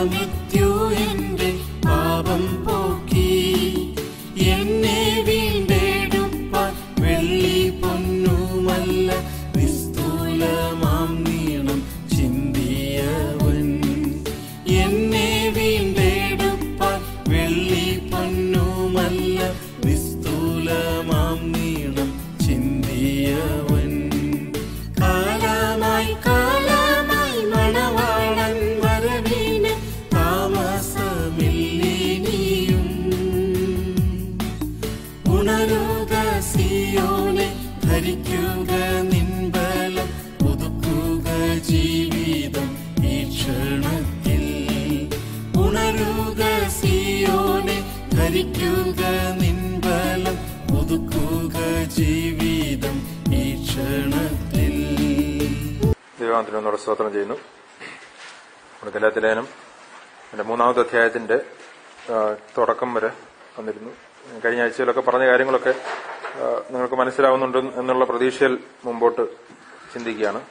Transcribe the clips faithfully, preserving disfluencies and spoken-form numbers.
ശമിത്യു എന്റെ പാപം പോക്കി എന്നെ വീണ്ടെടുപ്പാൻ വെള്ളി പൊന്നുമല്ല നിസ്തൂലമാം നീളം ചിന്തിയവൻ. എന്നെ വീണ്ടെടുപ്പാൻ വെള്ളി പൊന്നുമല്ല നിസ്തൂലമാം നീളം ചിന്തിയവൻ. കാലമായി കാലമായി മണവാളൻ വരവിന് താമസമില്ലിനിയും. ഉണരുക സിയോനെ, ധരിക്കുക നിൻബലം, പുതുക്കുക ജീവിതം ഈ ക്ഷണത്തിൽ. ഉണരുക സിയോനെ, ധരിക്കുക നിൻബലം, പുതുക്കുക ജീവിതം ഈ ക്ഷണത്തിൽ. ദൈവത്തിനോട് സ്തോത്രം ചെയ്യുന്നു. ഗലാത്യ ലേഖനം എൻ്റെ മൂന്നാമത്തെ അധ്യായത്തിന്റെ തുടക്കം വരെ വന്നിരുന്നു. കഴിഞ്ഞ ആഴ്ചയിലൊക്കെ പറഞ്ഞ കാര്യങ്ങളൊക്കെ നിങ്ങൾക്ക് മനസ്സിലാവുന്നുണ്ട് എന്നുള്ള പ്രതീക്ഷയിൽ മുമ്പോട്ട് ചിന്തിക്കുകയാണ്.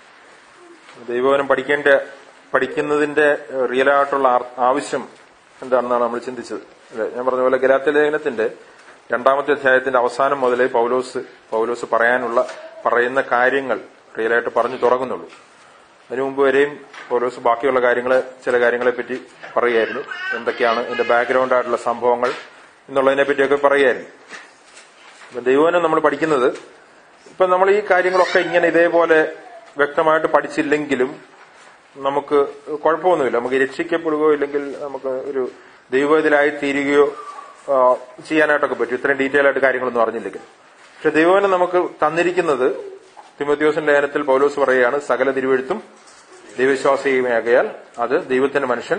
ദൈവവചനം പഠിക്കേണ്ട പഠിക്കുന്നതിന്റെ റിയലായിട്ടുള്ള ആവശ്യം എന്താണെന്നാണ് നമ്മൾ ചിന്തിച്ചത്. അല്ലെ, ഞാൻ പറഞ്ഞ പോലെ ഗലാത്യ ലേഖനത്തിന്റെ രണ്ടാമത്തെ അധ്യായത്തിന്റെ അവസാനം മുതലേ പൗലോസ് പൗലോസ് പറയാനുള്ള പറയുന്ന കാര്യങ്ങൾ റിയലായിട്ട് പറഞ്ഞു തുടങ്ങുന്നുള്ളൂ. അതിനു മുമ്പ് വരെയും പൗലോസ് ബാക്കിയുള്ള കാര്യങ്ങൾ ചില കാര്യങ്ങളെ പറ്റി പറയുകയായിരുന്നു. എന്തൊക്കെയാണ് ഇതിന്റെ ബാക്ക്ഗ്രൗണ്ട് ആയിട്ടുള്ള സംഭവങ്ങൾ എന്നുള്ളതിനെ പറ്റിയൊക്കെ പറയുകയായിരുന്നു. ഇപ്പൊ ദൈവവചനം നമ്മൾ പഠിക്കുന്നത് ഇപ്പൊ നമ്മൾ ഈ കാര്യങ്ങളൊക്കെ ഇങ്ങനെ ഇതേപോലെ വ്യക്തമായിട്ട് പഠിച്ചില്ലെങ്കിലും നമുക്ക് കുഴപ്പമൊന്നുമില്ല. നമുക്ക് രക്ഷിക്കപ്പെടുകയോ ഇല്ലെങ്കിൽ നമുക്ക് ഒരു ദൈവത്തിലായി തീരുകയോ ചെയ്യാനായിട്ടൊക്കെ പറ്റും, ഇത്രയും ഡീറ്റെയിൽ ആയിട്ട് കാര്യങ്ങളൊന്നും അറിഞ്ഞില്ലെങ്കിൽ. പക്ഷെ ദൈവവചനം നമുക്ക് തന്നിരിക്കുന്നത് തിമോഥെയോസിന്റെ ലേഖനത്തിൽ പൗലോസ് പറയുകയാണ്, സകല തിരുവെഴുത്തും ദൈവവിശ്വാസിയുമാകയാൽ അത് ദൈവത്തിന്റെ മനുഷ്യൻ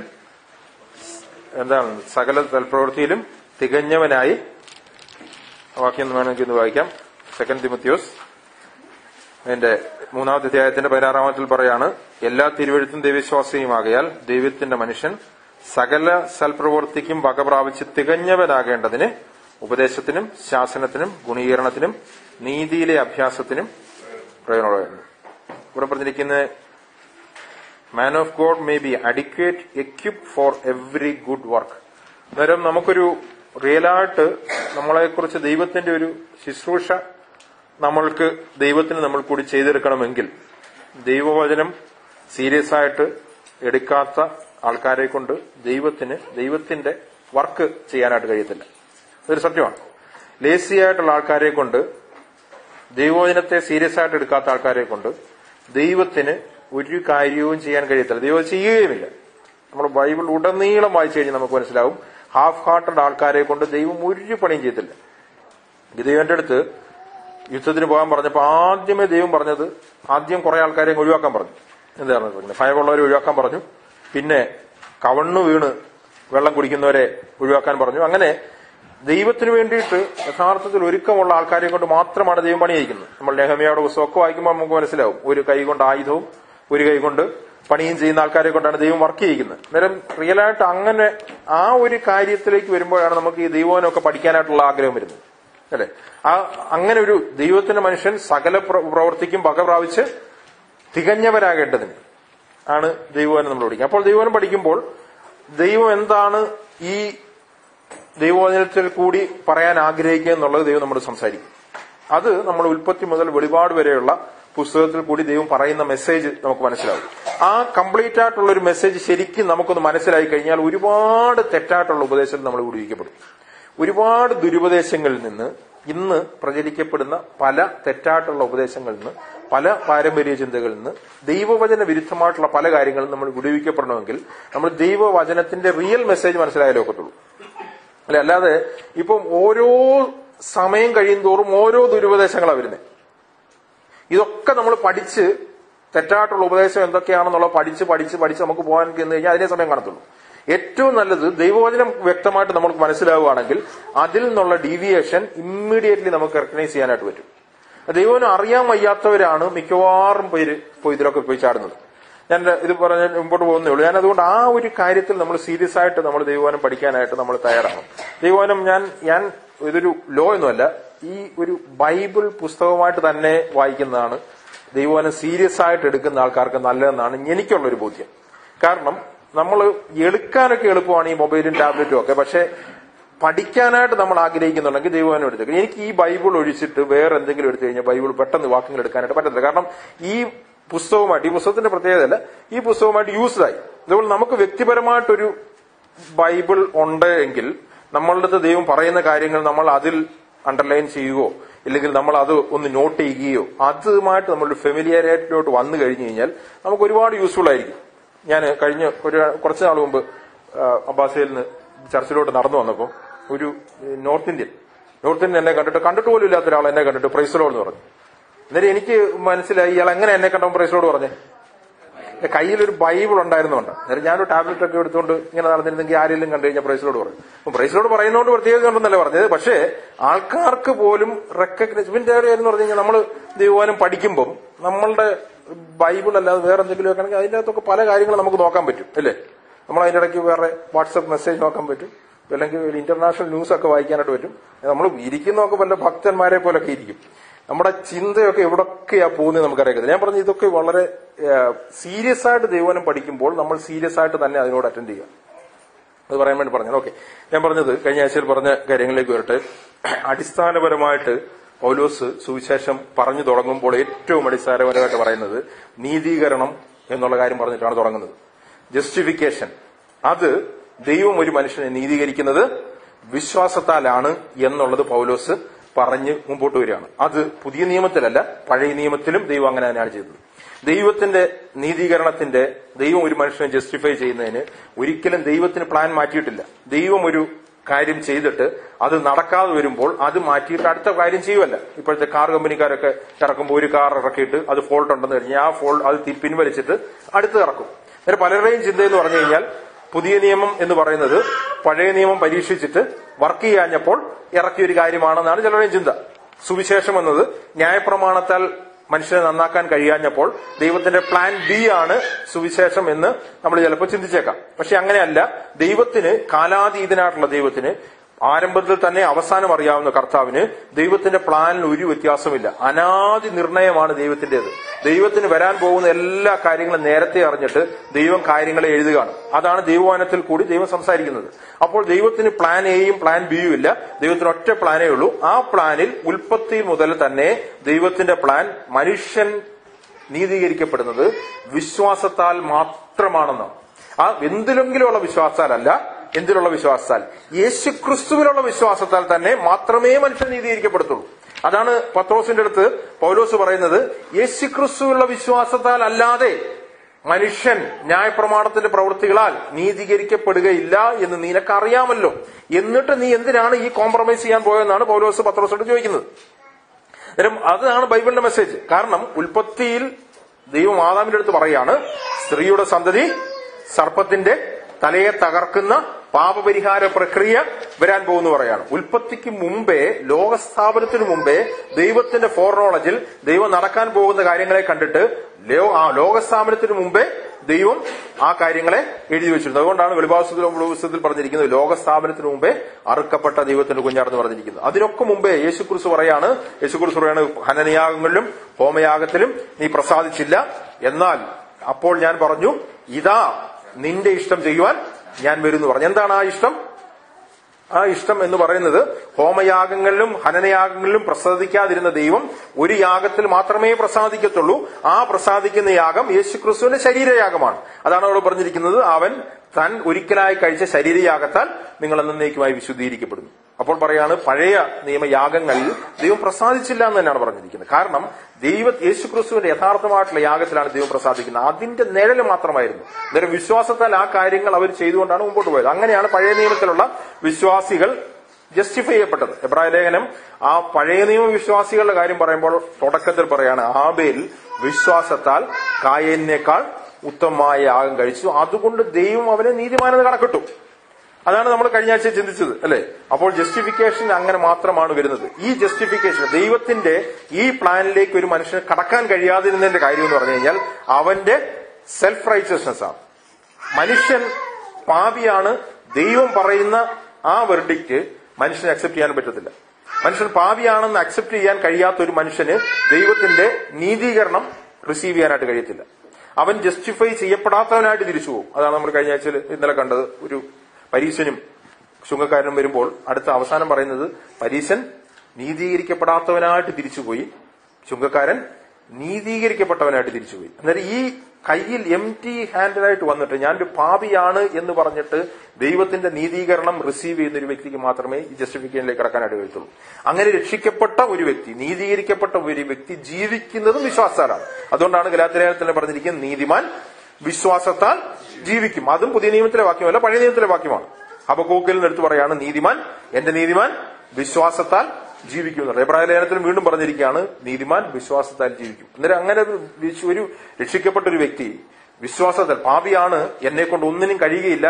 എന്താണ് സകല തൽപ്രവൃത്തിയിലും തികഞ്ഞവനായി. വാക്യം വേണമെങ്കിൽ ഒന്ന് വായിക്കാം. സെക്കൻഡ് തിമോഥെയോസ് അതിന്റെ മൂന്നാമത്തെ അധ്യായത്തിന്റെ പതിനാറാമത്തിൽ പറയാണ്, എല്ലാ തിരുവെഴുത്തും ദൈവവിശ്വാസിയുമാകയാൽ ദൈവത്തിന്റെ മനുഷ്യൻ സകല സൽപ്രവൃത്തിക്കും വക പ്രാപിച്ച് തികഞ്ഞവനാകേണ്ടതിന് ഉപദേശത്തിനും ശാസനത്തിനും ഗുണീകരണത്തിനും നീതിയിലെ അഭ്യാസത്തിനും പ്രയോജനമായിരുന്നു. ഇവിടെ പറഞ്ഞിരിക്കുന്ന man of God may be adequate equipped for every good work. അന്നേരം നമുക്കൊരു റിയലായിട്ട് നമ്മളെക്കുറിച്ച് ദൈവത്തിന്റെ ഒരു ശുശ്രൂഷ നമ്മൾക്ക് ദൈവത്തിന് നമ്മൾ കൂടി ചെയ്തെടുക്കണമെങ്കിൽ ദൈവവചനം സീരിയസ് ആയിട്ട് എടുക്കാത്ത ആൾക്കാരെ കൊണ്ട് ദൈവത്തിന് ദൈവത്തിന്റെ വർക്ക് ചെയ്യാനായിട്ട് കഴിയത്തില്ല. അതൊരു സത്യമാണ്. ലേസി ആയിട്ടുള്ള ആൾക്കാരെ കൊണ്ട്, ദൈവവചനത്തെ സീരിയസ് ആയിട്ട് എടുക്കാത്ത ആൾക്കാരെ കൊണ്ട് ദൈവത്തിന് ഒരു കാര്യവും ചെയ്യാൻ കഴിയത്തില്ല. ദൈവം ചെയ്യുകയുമില്ല. നമ്മൾ ബൈബിൾ ഉടനീളം വായിച്ചു കഴിഞ്ഞാൽ നമുക്ക് മനസ്സിലാവും, ഹാഫ് ഹാർട്ടഡ് ആൾക്കാരെ കൊണ്ട് ദൈവം ഒരു പണിയും ചെയ്യത്തില്ല. ഗിദെയോന്റെ അടുത്ത് യുദ്ധത്തിന് പോകാൻ പറഞ്ഞപ്പോൾ ആദ്യമേ ദൈവം പറഞ്ഞത്, ആദ്യം കുറെ ആൾക്കാരെ ഒഴിവാക്കാൻ പറഞ്ഞു. എന്താണ് പറഞ്ഞത്? ഭയമുള്ളവരെ ഒഴിവാക്കാൻ പറഞ്ഞു. പിന്നെ കവണ്ണു വീണ് വെള്ളം കുടിക്കുന്നവരെ ഒഴിവാക്കാൻ പറഞ്ഞു. അങ്ങനെ ദൈവത്തിന് വേണ്ടിയിട്ട് യഥാർത്ഥത്തിൽ ഒരുക്കമുള്ള ആൾക്കാരെ കൊണ്ട് മാത്രമാണ് ദൈവം പണിയിരിക്കുന്നത്. നമ്മൾ നെഹമ്യായുടെ പുസ്തകമൊക്കെ വായിക്കുമ്പോൾ നമുക്ക് മനസ്സിലാവും, ഒരു കൈ കൊണ്ട് ആയുധവും ഒരു കൈ കൊണ്ട് പണിയും ചെയ്യുന്ന ആൾക്കാരെ കൊണ്ടാണ് ദൈവം വർക്ക് ചെയ്യിക്കുന്നത്. അന്നേരം റിയലായിട്ട് അങ്ങനെ ആ ഒരു കാര്യത്തിലേക്ക് വരുമ്പോഴാണ് നമുക്ക് ഈ ദൈവവചനമൊക്കെ പഠിക്കാനായിട്ടുള്ള ആഗ്രഹം വരുന്നത്, അല്ലെ? ആ അങ്ങനെ ഒരു ദൈവത്തിന്റെ മനുഷ്യൻ സകല പ്രവർത്തിക്കും വക പ്രാപിച്ച് തികഞ്ഞവരാകേണ്ടതിന് ആണ് ദൈവവചനം നമ്മൾ പഠിക്കുക. അപ്പോൾ ദൈവവചനം പഠിക്കുമ്പോൾ ദൈവം എന്താണ് ഈ ദൈവവചനത്തിൽ കൂടി പറയാൻ ആഗ്രഹിക്കുക എന്നുള്ളത് ദൈവം നമ്മൾ സംസാരിക്കും. അത് നമ്മൾ ഉൽപ്പത്തി മുതൽ വെളിപാട് വരെയുള്ള പുസ്തകത്തിൽ കൂടി ദൈവം പറയുന്ന മെസ്സേജ് നമുക്ക് മനസ്സിലാവും. ആ കംപ്ലീറ്റ് ആയിട്ടുള്ള ഒരു മെസ്സേജ് ശരിക്കും നമുക്കൊന്ന് മനസ്സിലായി കഴിഞ്ഞാൽ ഒരുപാട് തെറ്റായിട്ടുള്ള ഉപദേശത്തിൽ നമ്മൾ വിടുവിക്കപ്പെടും. ഒരുപാട് ദുരുപദേശങ്ങളിൽ നിന്ന്, ഇന്ന് പ്രചരിക്കപ്പെടുന്ന പല തെറ്റായിട്ടുള്ള ഉപദേശങ്ങളിൽ നിന്ന്, പല പാരമ്പര്യ ചിന്തകളിൽ നിന്ന്, ദൈവവചന വിരുദ്ധമായിട്ടുള്ള പല കാര്യങ്ങളും നമ്മൾ വിടുവിക്കപ്പെടണമെങ്കിൽ നമ്മൾ ദൈവവചനത്തിന്റെ റിയൽ മെസ്സേജ് മനസ്സിലായാലേ ഒക്കത്തുള്ളൂ, അല്ലെ? അല്ലാതെ ഇപ്പം ഓരോ സമയം കഴിയുന്തോറും ഓരോ ദുരുപദേശങ്ങളാണ് വരുന്നത്. ഇതൊക്കെ നമ്മൾ പഠിച്ച് തെറ്റായിട്ടുള്ള ഉപദേശം എന്തൊക്കെയാണെന്നുള്ളത് പഠിച്ച് പഠിച്ച് പഠിച്ച് നമുക്ക് പോകാൻ ചെന്ന് കഴിഞ്ഞാൽ അതിനെ സമയം കാണത്തുള്ളൂ. ഏറ്റവും നല്ലത് ദൈവവചനം വ്യക്തമായിട്ട് നമുക്ക് മനസ്സിലാവുകയാണെങ്കിൽ അതിൽ നിന്നുള്ള ഡീവിയേഷൻ ഇമ്മീഡിയറ്റ്ലി നമുക്ക് റെക്കഗ്നൈസ് ചെയ്യാനായിട്ട് പറ്റും. ദൈവവചനം അറിയാൻ വയ്യാത്തവരാണ് മിക്കവാറും പേര് പോയി ഇതിലൊക്കെ പോയി ചാടുന്നത്. ഞാൻ ഇത് പറഞ്ഞ മുമ്പോട്ട് പോകുന്നേ ഉള്ളൂ. ഞാൻ അതുകൊണ്ട് ആ ഒരു കാര്യത്തിൽ നമ്മൾ സീരിയസ് ആയിട്ട് നമ്മൾ ദൈവവചനം പഠിക്കാനായിട്ട് നമ്മൾ തയ്യാറാണ്. ദൈവവചനം ഞാൻ ഞാൻ ഇതൊരു ലോ ഒന്നുമല്ല, ഈ ഒരു ബൈബിൾ പുസ്തകമായിട്ട് തന്നെ വായിക്കുന്നതാണ് ദൈവവചനം സീരിയസ് ആയിട്ട് എടുക്കുന്ന ആൾക്കാർക്ക് നല്ലതെന്നാണ് എനിക്കുള്ളൊരു ബോധ്യം. കാരണം നമ്മൾ എടുക്കാനൊക്കെ എളുപ്പമാണ് ഈ മൊബൈലും ടാബ്ലറ്റും ഒക്കെ. പക്ഷെ പഠിക്കാനായിട്ട് നമ്മൾ ആഗ്രഹിക്കുന്നുണ്ടെങ്കിൽ ദൈവവചനം എടുത്തേക്കും. എനിക്ക് ഈ ബൈബിൾ ഒഴിച്ചിട്ട് വേറെ എന്തെങ്കിലും എടുത്തു കഴിഞ്ഞാൽ ബൈബിൾ പെട്ടെന്ന് വാക്യങ്ങൾ എടുക്കാനായിട്ട് പറ്റത്തില്ല. കാരണം ഈ പുസ്തകമായിട്ട്, ഈ പുസ്തകത്തിന്റെ പ്രത്യേകതയല്ല, ഈ പുസ്തകമായിട്ട് യൂസ്ഡായി. അതുപോലെ നമുക്ക് വ്യക്തിപരമായിട്ടൊരു ബൈബിൾ ഉണ്ട് എങ്കിൽ നമ്മളുടെ അടുത്ത് ദൈവം പറയുന്ന കാര്യങ്ങൾ നമ്മൾ അതിൽ അണ്ടർലൈൻ ചെയ്യുകയോ ഇല്ലെങ്കിൽ നമ്മൾ അത് ഒന്ന് നോട്ട് ചെയ്യുകയോ അതുമായിട്ട് നമ്മളൊരു ഫെമിലിയറിറ്റിലോട്ട് വന്നു കഴിഞ്ഞു കഴിഞ്ഞാൽ നമുക്ക് ഒരുപാട് യൂസ്ഫുൾ ആയിരിക്കും. ഞാൻ കഴിഞ്ഞ ഒരു കുറച്ച് നാൾ മുമ്പ് അബ്ബാസയിൽ നിന്ന് ചർച്ചിലോട്ട് നടന്നു വന്നപ്പോൾ ഒരു നോർത്ത് ഇന്ത്യൻ നോർത്ത് ഇന്ത്യൻ എന്നെ കണ്ടിട്ട് കണ്ടിട്ട് പോലും ഇല്ലാത്ത ഒരാൾ എന്നെ കണ്ടിട്ട് പ്രൈസ് ലോഡ് എന്ന് പറഞ്ഞു. എന്നിട്ട് എനിക്ക് മനസ്സിലായി ഇയാൾ എങ്ങനെ എന്നെ കണ്ടപ്പോൾ പ്രൈസ് ലോഡ് പറഞ്ഞേ. എന്റെ കയ്യിലൊരു ബൈബിൾ ഉണ്ടായിരുന്നുണ്ട്. അന്നേരം ഞാനൊരു ടാബ്ലറ്റ് ഒക്കെ എടുത്തുകൊണ്ട് ഇങ്ങനെ നടന്നിരുന്നെങ്കിൽ ആരെങ്കിലും കണ്ടു കഴിഞ്ഞാൽ പ്രൈസ് ലോഡ് പറയും. അപ്പൊ പ്രൈസ് ലോഡ് പറയുന്നതുകൊണ്ട് പ്രത്യേകത ഉണ്ടെന്നല്ല പറഞ്ഞത്. പക്ഷേ ആൾക്കാർക്ക് പോലും റെക്കഗ്നൈസ് പിന്നെ എന്ന് പറഞ്ഞു കഴിഞ്ഞാൽ നമ്മൾ ദൈവവചനം പഠിക്കുമ്പോൾ നമ്മളുടെ ബൈബിൾ അല്ലാതെ വേറെ എന്തെങ്കിലും ഒക്കെ ആണെങ്കിൽ അതിൻ്റെ അകത്തൊക്കെ പല കാര്യങ്ങളും നമുക്ക് നോക്കാൻ പറ്റും അല്ലേ. നമ്മൾ അതിൻ്റെ ഇടയ്ക്ക് വേറെ വാട്സപ്പ് മെസ്സേജ് നോക്കാൻ പറ്റും, അല്ലെങ്കിൽ ഇന്റർനാഷണൽ ന്യൂസ് ഒക്കെ വായിക്കാനായിട്ട് പറ്റും. നമ്മൾ ഇരിക്കുന്നതൊക്കെ പല ഭക്തന്മാരെ പോലൊക്കെ ഇരിക്കും. നമ്മുടെ ചിന്തയൊക്കെ എവിടൊക്കെയാ പോകുന്നത് നമുക്കറിയാം. ഞാൻ പറഞ്ഞു ഇതൊക്കെ വളരെ സീരിയസ് ആയിട്ട് ദൈവവചനം പഠിക്കുമ്പോൾ നമ്മൾ സീരിയസ് ആയിട്ട് തന്നെ അതിനോട് അറ്റൻഡ് ചെയ്യുക. അത് പറയാൻ വേണ്ടി പറഞ്ഞത്. ഓക്കെ, ഞാൻ പറഞ്ഞത് കഴിഞ്ഞ ആഴ്ചയിൽ പറഞ്ഞ കാര്യങ്ങളിലേക്ക് വരട്ടെ. അടിസ്ഥാനപരമായിട്ട് പൗലോസ് സുവിശേഷം പറഞ്ഞു തുടങ്ങുമ്പോൾ ഏറ്റവും അടിസ്ഥാനപരമായിട്ട് പറയുന്നത് നീതീകരണം എന്നുള്ള കാര്യം പറഞ്ഞിട്ടാണ് തുടങ്ങുന്നത്. ജസ്റ്റിഫിക്കേഷൻ, അത് ദൈവം ഒരു മനുഷ്യനെ നീതീകരിക്കുന്നത് വിശ്വാസത്താലാണ് എന്നുള്ളത് പൗലോസ് പറഞ്ഞ് മുമ്പോട്ട് വരികയാണ്. അത് പുതിയ നിയമത്തിലല്ല, പഴയ നിയമത്തിലും ദൈവം അങ്ങനെ തന്നെയാണ് ചെയ്തത്. ദൈവത്തിന്റെ നീതീകരണത്തിന്റെ ദൈവം ഒരു മനുഷ്യനെ ജസ്റ്റിഫൈ ചെയ്യുന്നതിന് ഒരിക്കലും ദൈവത്തിന് പ്ലാൻ മാറ്റിയിട്ടില്ല. ദൈവം ഒരു കാര്യം ചെയ്തിട്ട് അത് നടക്കാതെ വരുമ്പോൾ അത് മാറ്റിയിട്ട് അടുത്ത കാര്യം ചെയ്യുമല്ല. ഇപ്പോഴത്തെ കാർ കമ്പനിക്കാരൊക്കെ ഇറക്കുമ്പോൾ ഒരു കാർ ഇറക്കിയിട്ട് അത് ഫോൾട്ട് ഉണ്ടെന്ന് കഴിഞ്ഞാൽ ആ ഫോൾട്ട് അത് പിൻവലിച്ചിട്ട് അടുത്ത് ഇറക്കും. അന്നേരം പലരുടെയും ചിന്തയെന്ന് പറഞ്ഞു കഴിഞ്ഞാൽ പുതിയ നിയമം എന്ന് പറയുന്നത് പഴയ നിയമം പരീക്ഷിച്ചിട്ട് വർക്ക് ചെയ്യാഞ്ഞപ്പോൾ ഇറക്കിയൊരു കാര്യമാണെന്നാണ് ചിലരുടെയും ചിന്ത. സുവിശേഷം എന്നത് ന്യായപ്രമാണത്താൽ മനുഷ്യനെ നന്നാക്കാൻ കഴിയാഞ്ഞപ്പോൾ ദൈവത്തിന്റെ പ്ലാൻ ബി ആണ് സുവിശേഷം എന്ന് നമ്മൾ ചിലപ്പോൾ ചിന്തിച്ചേക്കാം. പക്ഷെ അങ്ങനെയല്ല. ദൈവത്തിന്, കാലാതീതനായിട്ടുള്ള ദൈവത്തിന്, ആരംഭത്തിൽ തന്നെ അവസാനം അറിയാവുന്ന കർത്താവിന് ദൈവത്തിന്റെ പ്ലാനിൽ ഒരു വ്യത്യാസമില്ല. അനാദി നിർണയമാണ് ദൈവത്തിന്റേത്. ദൈവത്തിന് വരാൻ പോകുന്ന എല്ലാ കാര്യങ്ങളും നേരത്തെ അറിഞ്ഞിട്ട് ദൈവം കാര്യങ്ങളെ എഴുതുകയാണ്. അതാണ് ദൈവവചനത്തിൽ കൂടി ദൈവം സംസാരിക്കുന്നത്. അപ്പോൾ ദൈവത്തിന് പ്ലാൻ എയും പ്ലാൻ ബിയും ഇല്ല. ദൈവത്തിന് ഒറ്റ പ്ലാനേ ഉള്ളൂ. ആ പ്ലാനിൽ ഉൽപ്പത്തി മുതൽ തന്നെ ദൈവത്തിന്റെ പ്ലാൻ മനുഷ്യൻ നീതീകരിക്കപ്പെടുന്നത് വിശ്വാസത്താൽ മാത്രമാണെന്നാണ്. ആ എന്തിലെങ്കിലുമുള്ള വിശ്വാസത്താലല്ല. എന്തിലുള്ള വിശ്വാസത്താൽ? യേശുക്രിസ്തുവിലുള്ള വിശ്വാസത്താൽ തന്നെ മാത്രമേ മനുഷ്യൻ നീതീകരിക്കപ്പെടത്തുള്ളൂ. അതാണ് പത്രോസിന്റെ അടുത്ത് പൗലോസ് പറയുന്നത്, യേശുക്രിസ്തുവിലുള്ള വിശ്വാസത്താൽ അല്ലാതെ മനുഷ്യൻ ന്യായപ്രമാണത്തിന്റെ പ്രവൃത്തികളാൽ നീതീകരിക്കപ്പെടുകയില്ല എന്ന് നിനക്കറിയാമല്ലോ. എന്നിട്ട് നീ എന്തിനാണ് ഈ കോംപ്രമൈസ് ചെയ്യാൻ പോയെന്നാണ് പൗലോസ് പത്രോസോട് ചോദിക്കുന്നത്. അന്നേരം അതാണ് ബൈബിളിന്റെ മെസ്സേജ്. കാരണം ഉൽപ്പത്തിയിൽ ദൈവം ആദാമിന്റെ അടുത്ത് പറയാണ്, സ്ത്രീയുടെ സന്തതി സർപ്പത്തിന്റെ തലയെ തകർക്കുന്ന പാപപരിഹാര പ്രക്രിയ വരാൻ പോകുന്നു പറയാണ്. ഉൽപ്പത്തിക്ക് മുമ്പേ, ലോകസ്ഥാപനത്തിനു മുമ്പേ ദൈവത്തിന്റെ ഫോർനോളജിൽ ദൈവം നടക്കാൻ പോകുന്ന കാര്യങ്ങളെ കണ്ടിട്ട് ആ ലോകസ്ഥാപനത്തിനു മുമ്പേ ദൈവം ആ കാര്യങ്ങളെ എഴുതി വെച്ചിരുന്നു. അതുകൊണ്ടാണ് വെളിപാട് പറഞ്ഞിരിക്കുന്നത് ലോകസ്ഥാപനത്തിനു മുമ്പേ അറുക്കപ്പെട്ട ദൈവത്തിന്റെ കുഞ്ഞാടെന്ന് പറഞ്ഞിരിക്കുന്നത്. അതിനൊക്കെ മുമ്പേ യേശുക്രിസ്തു പറയാണ് യേശുക്രിസ്തു പറയാണ് ഹനനയാഗങ്ങളിലും ഹോമയാഗത്തിലും നീ പ്രസാദിച്ചില്ല. എന്നാൽ അപ്പോൾ ഞാൻ പറഞ്ഞു, ഇതാ നിന്റെ ഇഷ്ടം ചെയ്യുവാൻ ഞാൻ വരുന്നു പറഞ്ഞു. എന്താണ് ആ ഇഷ്ടം? ആ ഇഷ്ടം എന്ന് പറയുന്നത് ഹോമയാഗങ്ങളിലും ഹനനയാഗങ്ങളിലും പ്രസാദിക്കാതിരുന്ന ദൈവം ഒരു യാഗത്തിൽ മാത്രമേ പ്രസാദിക്കത്തുള്ളൂ. ആ പ്രസാദിക്കുന്ന യാഗം യേശുക്രിസ്തുവിന്റെ ശരീരയാഗമാണ്. അതാണ് അവിടെ പറഞ്ഞിരിക്കുന്നത്, അവൻ താൻ ഒരിക്കലായി കഴിച്ച ശരീരയാഗത്താൽ നിങ്ങൾ എന്നേക്കുമായി വിശുദ്ധീകരിക്കപ്പെടുന്നു. അപ്പോൾ പറയാണ്, പഴയ നിയമയാഗങ്ങളിൽ ദൈവം പ്രസാദിച്ചില്ല എന്ന് തന്നെയാണ് പറഞ്ഞിരിക്കുന്നത്. കാരണം ദൈവ യേശുക്രിസ്തുവിന്റെ യഥാർത്ഥമായിട്ടുള്ള യാഗത്തിലാണ് ദൈവം പ്രസാദിക്കുന്നത്. അതിന്റെ നിഴല് മാത്രമായിരുന്നു. അന്നേരം വിശ്വാസത്താൽ ആ കാര്യങ്ങൾ അവർ ചെയ്തുകൊണ്ടാണ് മുമ്പോട്ട് പോയത്. അങ്ങനെയാണ് പഴയ നിയമത്തിലുള്ള വിശ്വാസികൾ ജസ്റ്റിഫൈ ചെയ്യപ്പെട്ടത്. എബ്രായ ലേഖനം ആ പഴയ നിയമ വിശ്വാസികളുടെ കാര്യം പറയുമ്പോൾ തുടക്കത്തിൽ പറയാണ്, ആബേൽ വിശ്വാസത്താൽ കായേനേക്കാൾ ഉത്തമമായ യാഗം കഴിച്ചു, അതുകൊണ്ട് ദൈവം അവനെ നീതിമാനെന്ന് കണക്കിട്ടു. അതാണ് നമ്മൾ കഴിഞ്ഞ ആഴ്ച ചിന്തിച്ചത് അല്ലെ. അപ്പോൾ ജസ്റ്റിഫിക്കേഷൻ അങ്ങനെ മാത്രമാണ് വരുന്നത്. ഈ ജസ്റ്റിഫിക്കേഷൻ ദൈവത്തിന്റെ ഈ പ്ലാനിലേക്ക് ഒരു മനുഷ്യന് കടക്കാൻ കഴിയാതിരുന്നതിന്റെ കാര്യം എന്ന് പറഞ്ഞു കഴിഞ്ഞാൽ അവന്റെ സെൽഫ് റൈച്ചസ്നെസ് ആണ്. മനുഷ്യൻ പാപിയാണ്. ദൈവം പറയുന്ന ആ വെർഡിക്റ്റ് മനുഷ്യന് അക്സെപ്റ്റ് ചെയ്യാൻ പറ്റത്തില്ല. മനുഷ്യൻ പാപിയാണെന്ന് അക്സെപ്റ്റ് ചെയ്യാൻ കഴിയാത്ത ഒരു മനുഷ്യന് ദൈവത്തിന്റെ നീതീകരണം റിസീവ് ചെയ്യാനായിട്ട് കഴിയത്തില്ല. അവൻ ജസ്റ്റിഫൈ ചെയ്യപ്പെടാത്തവനായിട്ട് തിരിച്ചു പോകും. അതാണ് നമ്മൾ കഴിഞ്ഞ ആഴ്ചയിൽ ഇന്നലെ കണ്ടത്. ഒരു പരീശനും ചുങ്കക്കാരനും വരുമ്പോൾ അടുത്ത അവസാനം പറയുന്നത് പരീശൻ നീതീകരിക്കപ്പെടാത്തവനായിട്ട് തിരിച്ചുപോയി, ചുങ്കക്കാരൻ നീതീകരിക്കപ്പെട്ടവനായിട്ട് തിരിച്ചുപോയി. അന്നേരം ഈ കയ്യിൽ എം ടി ഹാൻഡായിട്ട് വന്നിട്ട് ഞാനൊരു പാപിയാണ് എന്ന് പറഞ്ഞിട്ട് ദൈവത്തിന്റെ നീതീകരണം റിസീവ് ചെയ്യുന്ന ഒരു വ്യക്തിക്ക് മാത്രമേ ഈ ജസ്റ്റിഫിക്കേഷനിലേക്ക് കടക്കാനായിട്ട് കഴിയത്തുള്ളൂ. അങ്ങനെ രക്ഷിക്കപ്പെട്ട ഒരു വ്യക്തി, നീതീകരിക്കപ്പെട്ട ഒരു വ്യക്തി ജീവിക്കുന്നതും വിശ്വാസത്താലാണ്. അതുകൊണ്ടാണ് ഗലാത്യലേഖനത്തിൽ പറഞ്ഞിരിക്കുന്നത് നീതിമാൻ വിശ്വാസത്താൽ ജീവിക്കും. അതും പുതിയ നിയമത്തിലെ വാക്യമല്ല, പഴയ നിയമത്തിലെ വാക്യമാണ്. ഹബക്കൂക്കിൽ നിന്ന് എടുത്തു പറയാണ് നീതിമാൻ, എന്റെ നീതിമാൻ വിശ്വാസത്താൽ ജീവിക്കും എന്നുള്ളത്. എബ്രായ ലേഖനത്തിലും വീണ്ടും പറഞ്ഞിരിക്കുകയാണ് നീതിമാൻ വിശ്വാസത്താൽ ജീവിക്കും. അന്നേരം അങ്ങനെ ഒരു രക്ഷിക്കപ്പെട്ട ഒരു വ്യക്തി വിശ്വാസത്താൽ, പാപിയാണ്, എന്നെ കൊണ്ട് ഒന്നിനും കഴിയുകയില്ല,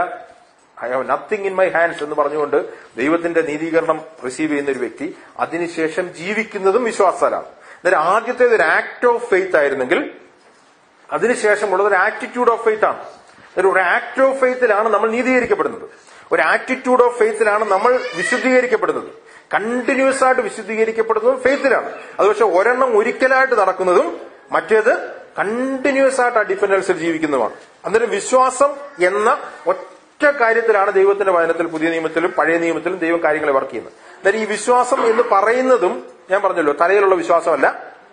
I have nothing in my hands എന്ന് പറഞ്ഞുകൊണ്ട് ദൈവത്തിന്റെ നീതീകരണം റിസീവ് ചെയ്യുന്ന ഒരു വ്യക്തി അതിനുശേഷം ജീവിക്കുന്നതും വിശ്വാസത്താലാണ്. അന്നേരം ആദ്യത്തേത് ഒരു ആക്ട് ഓഫ് ഫെയ്ത്ത് ആയിരുന്നെങ്കിൽ അതിനുശേഷമുള്ളത് ഒരു ആറ്റിറ്റ്യൂഡ് ഓഫ് ഫെയ്ത്ത് ആണ്. ഒരു ആക്ട് ഓഫ് ഫെയ്ത്തിലാണ് നമ്മൾ നീതീകരിക്കപ്പെടുന്നത്. ഒരു ആറ്റിറ്റ്യൂഡ് ഓഫ് ഫെയ്ത്തിലാണ് നമ്മൾ വിശുദ്ധീകരിക്കപ്പെടുന്നത്. കണ്ടിന്യൂസ് ആയിട്ട് വിശുദ്ധീകരിക്കപ്പെടുന്നതും ഫെയ്ത്തിലാണ്. അത് പക്ഷെ ഒരെണ്ണം ഒരിക്കലായിട്ട് നടക്കുന്നതും മറ്റേത് കണ്ടിന്യൂസ് ആയിട്ട് ആ ഡിപെൻഡൻസിൽ ജീവിക്കുന്നതുമാണ്. അന്നേരം വിശ്വാസം എന്ന ഒറ്റ കാര്യത്തിലാണ് ദൈവത്തിന്റെ വചനത്തിൽ പുതിയ നിയമത്തിലും പഴയ നിയമത്തിലും ദൈവം കാര്യങ്ങളെ വർക്ക് ചെയ്യുന്നത്. അന്നേരം ഈ വിശ്വാസം എന്ന് പറയുന്നതും ഞാൻ പറഞ്ഞല്ലോ തലയിലുള്ള വിശ്വാസമല്ല,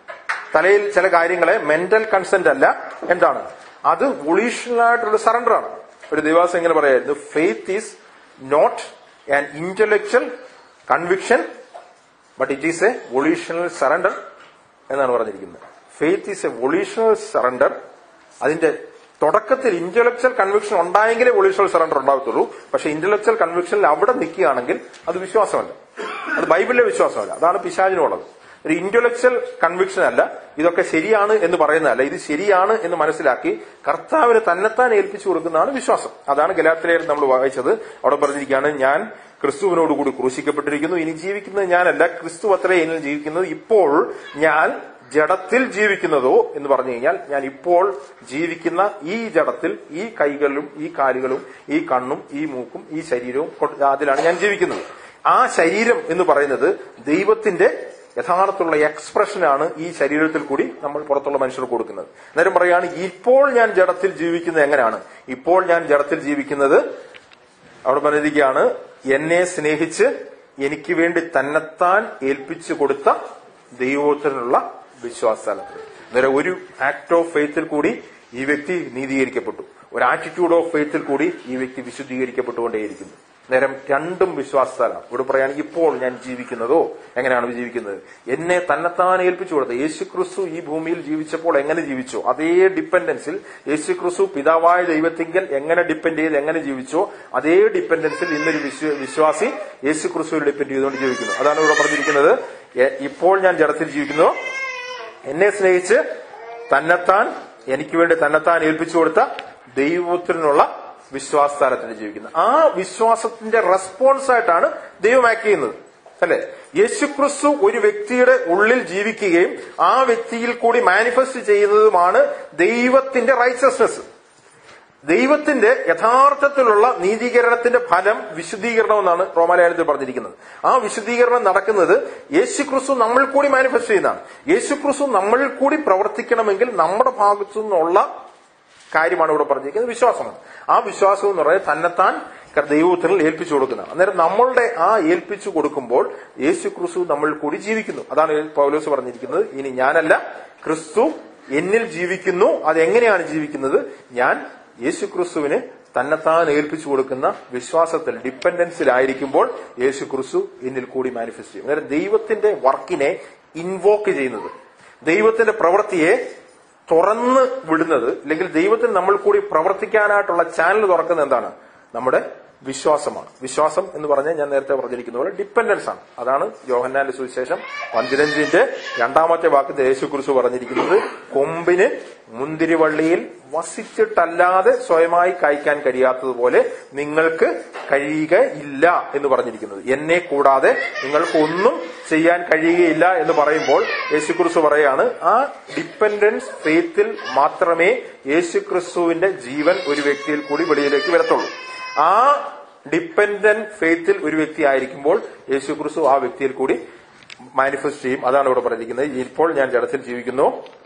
തലയിൽ ചില കാര്യങ്ങളെ മെന്റൽ കൺസെന്റ് അല്ല, എന്താണ് അത് വൊളീഷണൽ ആയിട്ടുള്ള സറണ്ടർ ആണ്. ഒരു ദൈവാസം ഇങ്ങനെ പറയായിരുന്നു, faith is not an intellectual conviction but it is a volitional surrender എന്നാണ് പറഞ്ഞിരിക്കുന്നത്. Faith is a volitional surrender. അതിന്റെ തുടക്കത്തിൽ ഇന്റലക്ച്വൽ കൺവിക്ഷൻ ഉണ്ടായെങ്കിലേ വൊളീഷണൽ സറണ്ടർ ഉണ്ടാകത്തുള്ളൂ. പക്ഷെ ഇന്റലക്ച്വൽ കൺവിക്ഷനിൽ അവിടെ നിൽക്കുകയാണെങ്കിൽ അത് വിശ്വാസമല്ല, അത് ബൈബിളിലെ വിശ്വാസമല്ല. അതാണ് പിശാചിനുള്ളത്. ഒരു ഇന്റലക്ച്വൽ കൺവിക്ഷൻ അല്ല, ഇതൊക്കെ ശരിയാണ് എന്ന് പറയുന്നതല്ല, ഇത് ശരിയാണ് എന്ന് മനസ്സിലാക്കി കർത്താവിന് തന്നെത്താൻ ഏൽപ്പിച്ചു കൊടുക്കുന്നതാണ് വിശ്വാസം. അതാണ് ഗലാത്യർ നമ്മൾ വായിച്ചത്. അവിടെ പറഞ്ഞിരിക്കുകയാണ്, ഞാൻ ക്രിസ്തുവിനോടുകൂടി ക്രൂശിക്കപ്പെട്ടിരിക്കുന്നു, ഇനി ജീവിക്കുന്നത് ഞാനല്ല, ക്രിസ്തു അത്രേ എന്നിൽ ജീവിക്കുന്നത്, ഇപ്പോൾ ഞാൻ ജഡത്തിൽ ജീവിക്കുന്നതോ എന്ന് പറഞ്ഞു കഴിഞ്ഞാൽ ഞാൻ ഇപ്പോൾ ജീവിക്കുന്ന ഈ ജഡത്തിൽ, ഈ കൈകളും ഈ കാലുകളും ഈ കണ്ണും ഈ മൂക്കും ഈ ശരീരവും അതിലാണ് ഞാൻ ജീവിക്കുന്നത്. ആ ശരീരം എന്ന് പറയുന്നത് ദൈവത്തിന്റെ യഥാർത്ഥമുള്ള എക്സ്പ്രഷനാണ് ഈ ശരീരത്തിൽ കൂടി നമ്മൾ പുറത്തുള്ള മനുഷ്യർക്ക് കൊടുക്കുന്നത്. അന്നേരം പറയാണ്, ഇപ്പോൾ ഞാൻ ജഡത്തിൽ ജീവിക്കുന്നത് എങ്ങനെയാണ്? ഇപ്പോൾ ഞാൻ ജഡത്തിൽ ജീവിക്കുന്നത് അവിടെ പറഞ്ഞിരിക്കുകയാണ്, എന്നെ സ്നേഹിച്ച് എനിക്ക് വേണ്ടി തന്നെത്താൻ ഏൽപ്പിച്ചു കൊടുത്ത ദൈവത്തിനുള്ള വിശ്വാസത്താലത്തിൽ. അന്നേരം ഒരു ആക്ട് ഓഫ് ഫെയ്ത്തിൽ കൂടി ഈ വ്യക്തി നീതീകരിക്കപ്പെട്ടു, ഒരു ആറ്റിറ്റ്യൂഡ് ഓഫ് ഫെയ്ത്തിൽ കൂടി ഈ വ്യക്തി വിശുദ്ധീകരിക്കപ്പെട്ടുകൊണ്ടേയിരിക്കുന്നു. നേരം രണ്ടും വിശ്വാസത്താലാണ്. ഇവിടെ പറയുകയാണെങ്കിൽ ഇപ്പോൾ ഞാൻ ജീവിക്കുന്നതോ എങ്ങനെയാണ് ജീവിക്കുന്നത്? എന്നെ തന്നെത്താൻ ഏൽപ്പിച്ചു കൊടുത്ത യേശുക്രിസ്തു ഈ ഭൂമിയിൽ ജീവിച്ചപ്പോൾ എങ്ങനെ ജീവിച്ചോ അതേ ഡിപ്പെൻഡൻസിൽ യേശുക്രിസ്തു പിതാവായ ദൈവത്തിങ്കൽ എങ്ങനെ ഡിപ്പെൻഡ് ചെയ്ത് എങ്ങനെ ജീവിച്ചോ അതേ ഡിപ്പെൻഡൻസിൽ ഇന്നൊരു വിശ്വാസി യേശുക്രിസ്തുവിൽ ഡിപ്പെൻഡ് ചെയ്തുകൊണ്ട് ജീവിക്കുന്നു. അതാണ് ഇവിടെ പറഞ്ഞിരിക്കുന്നത്, ഇപ്പോൾ ഞാൻ ജഡത്തിൽ ജീവിക്കുന്നു, എന്നെ സ്നേഹിച്ച് തന്നെത്താൻ എനിക്ക് വേണ്ടി തന്നെത്താൻ ഏൽപ്പിച്ചു കൊടുത്ത ദൈവത്തിനുള്ള വിശ്വാസത്താലത്തിൽ ജീവിക്കുന്നത്. ആ വിശ്വാസത്തിന്റെ റെസ്പോൺസ് ആയിട്ടാണ് ദൈവം ആക്ട് ചെയ്യുന്നത്, അല്ലെ? യേശുക്രിസ്തു ഒരു വ്യക്തിയുടെ ഉള്ളിൽ ജീവിക്കുകയും ആ വ്യക്തിയിൽ കൂടി മാനിഫെസ്റ്റ് ചെയ്യുന്നതുമാണ് ദൈവത്തിന്റെ റൈച്ചസ്നെസ്. ദൈവത്തിന്റെ യഥാർത്ഥത്തിലുള്ള നീതീകരണത്തിന്റെ ഫലം വിശുദ്ധീകരണം എന്നാണ് റോമാലേഖനത്തിൽ പറഞ്ഞിരിക്കുന്നത്. ആ വിശുദ്ധീകരണം നടക്കുന്നത് യേശുക്രിസ്തു നമ്മൾ കൂടി മാനിഫെസ്റ്റ് ചെയ്യുന്നതാണ്. യേശുക്രിസ്തു നമ്മളിൽ കൂടി പ്രവർത്തിക്കണമെങ്കിൽ നമ്മുടെ ഭാഗത്തു നിന്നുള്ള കാര്യമാണ് ഇവിടെ പറഞ്ഞിരിക്കുന്നത്, വിശ്വാസമാണ്. ആ വിശ്വാസം എന്ന് പറയുന്നത് തന്നെത്താൻ ദൈവത്തിൽ ഏൽപ്പിച്ചു കൊടുക്കുന്നതാണ്. അന്നേരം നമ്മളുടെ ആ ഏൽപ്പിച്ചു കൊടുക്കുമ്പോൾ യേശുക്രിസ്തു നമ്മൾ കൂടി ജീവിക്കുന്നു. അതാണ് പൗലോസ് പറഞ്ഞിരിക്കുന്നത്, ഇനി ഞാനല്ല ക്രിസ്തു എന്നിൽ ജീവിക്കുന്നു. അതെങ്ങനെയാണ് ജീവിക്കുന്നത്? ഞാൻ യേശുക്രിസ്തുവിന് തന്നെത്താൻ ഏൽപ്പിച്ചു കൊടുക്കുന്ന വിശ്വാസത്തിൽ ഡിപ്പെൻഡൻസിലായിരിക്കുമ്പോൾ യേശുക്രിസ്തു എന്നിൽ കൂടി മാനിഫെസ്റ്റ് ചെയ്യും. അന്നേരം ദൈവത്തിന്റെ വർക്കിനെ ഇൻവോക്ക് ചെയ്യുന്നത്, ദൈവത്തിന്റെ പ്രവൃത്തിയെ തുറന്ന് വിടുന്നത്, അല്ലെങ്കിൽ ദൈവത്തിന് നമ്മൾ കൂടി പ്രവർത്തിക്കാനായിട്ടുള്ള ചാനൽ തുറക്കുന്നത് എന്താണ്? നമ്മുടെ വിശ്വാസമാണ്. വിശ്വാസം എന്ന് പറഞ്ഞാൽ ഞാൻ നേരത്തെ പറഞ്ഞിരിക്കുന്ന പോലെ ഡിപ്പെൻഡൻസ് ആണ്. അതാണ് യോഹന്നാന്റെ സുവിശേഷം പതിനഞ്ചിന്റെ രണ്ടാമത്തെ വാക്യത്തിൽ യേശുക്രിസ്തു പറഞ്ഞിരിക്കുന്നത്, കൊമ്പിന് മുന്തിരിവള്ളിയിൽ വസിച്ചിട്ടല്ലാതെ സ്വയമായി കായ്ക്കാൻ കഴിയാത്തതുപോലെ നിങ്ങൾക്ക് കഴിയുകയില്ല എന്ന് പറഞ്ഞിരിക്കുന്നത്. എന്നെ കൂടാതെ നിങ്ങൾക്ക് ഒന്നും ചെയ്യാൻ കഴിയുകയില്ല എന്ന് പറയുമ്പോൾ യേശുക്രിസ്തു പറയാണ്, ആ ഡിപ്പെൻഡൻസ് ഫെയ്ത്തിൽ മാത്രമേ യേശുക്രിസ്തുവിന്റെ ജീവൻ ഒരു വ്യക്തിയിൽ കൂടി വെളിയിലേക്ക് വരത്തുള്ളൂ. ആ ഡിപ്പെൻഡന്റ് ഫെയ്ത്തിൽ ഒരു വ്യക്തി ആയിരിക്കുമ്പോൾ യേശുക്രിസ്തു ആ വ്യക്തിയിൽ കൂടി മാനിഫെസ്റ്റ് ചെയ്യും. അതാണ് ഇവിടെ പറഞ്ഞിരിക്കുന്നത്, ഇപ്പോൾ ഞാൻ ജഡത്തിൽ ജീവിക്കുന്നു,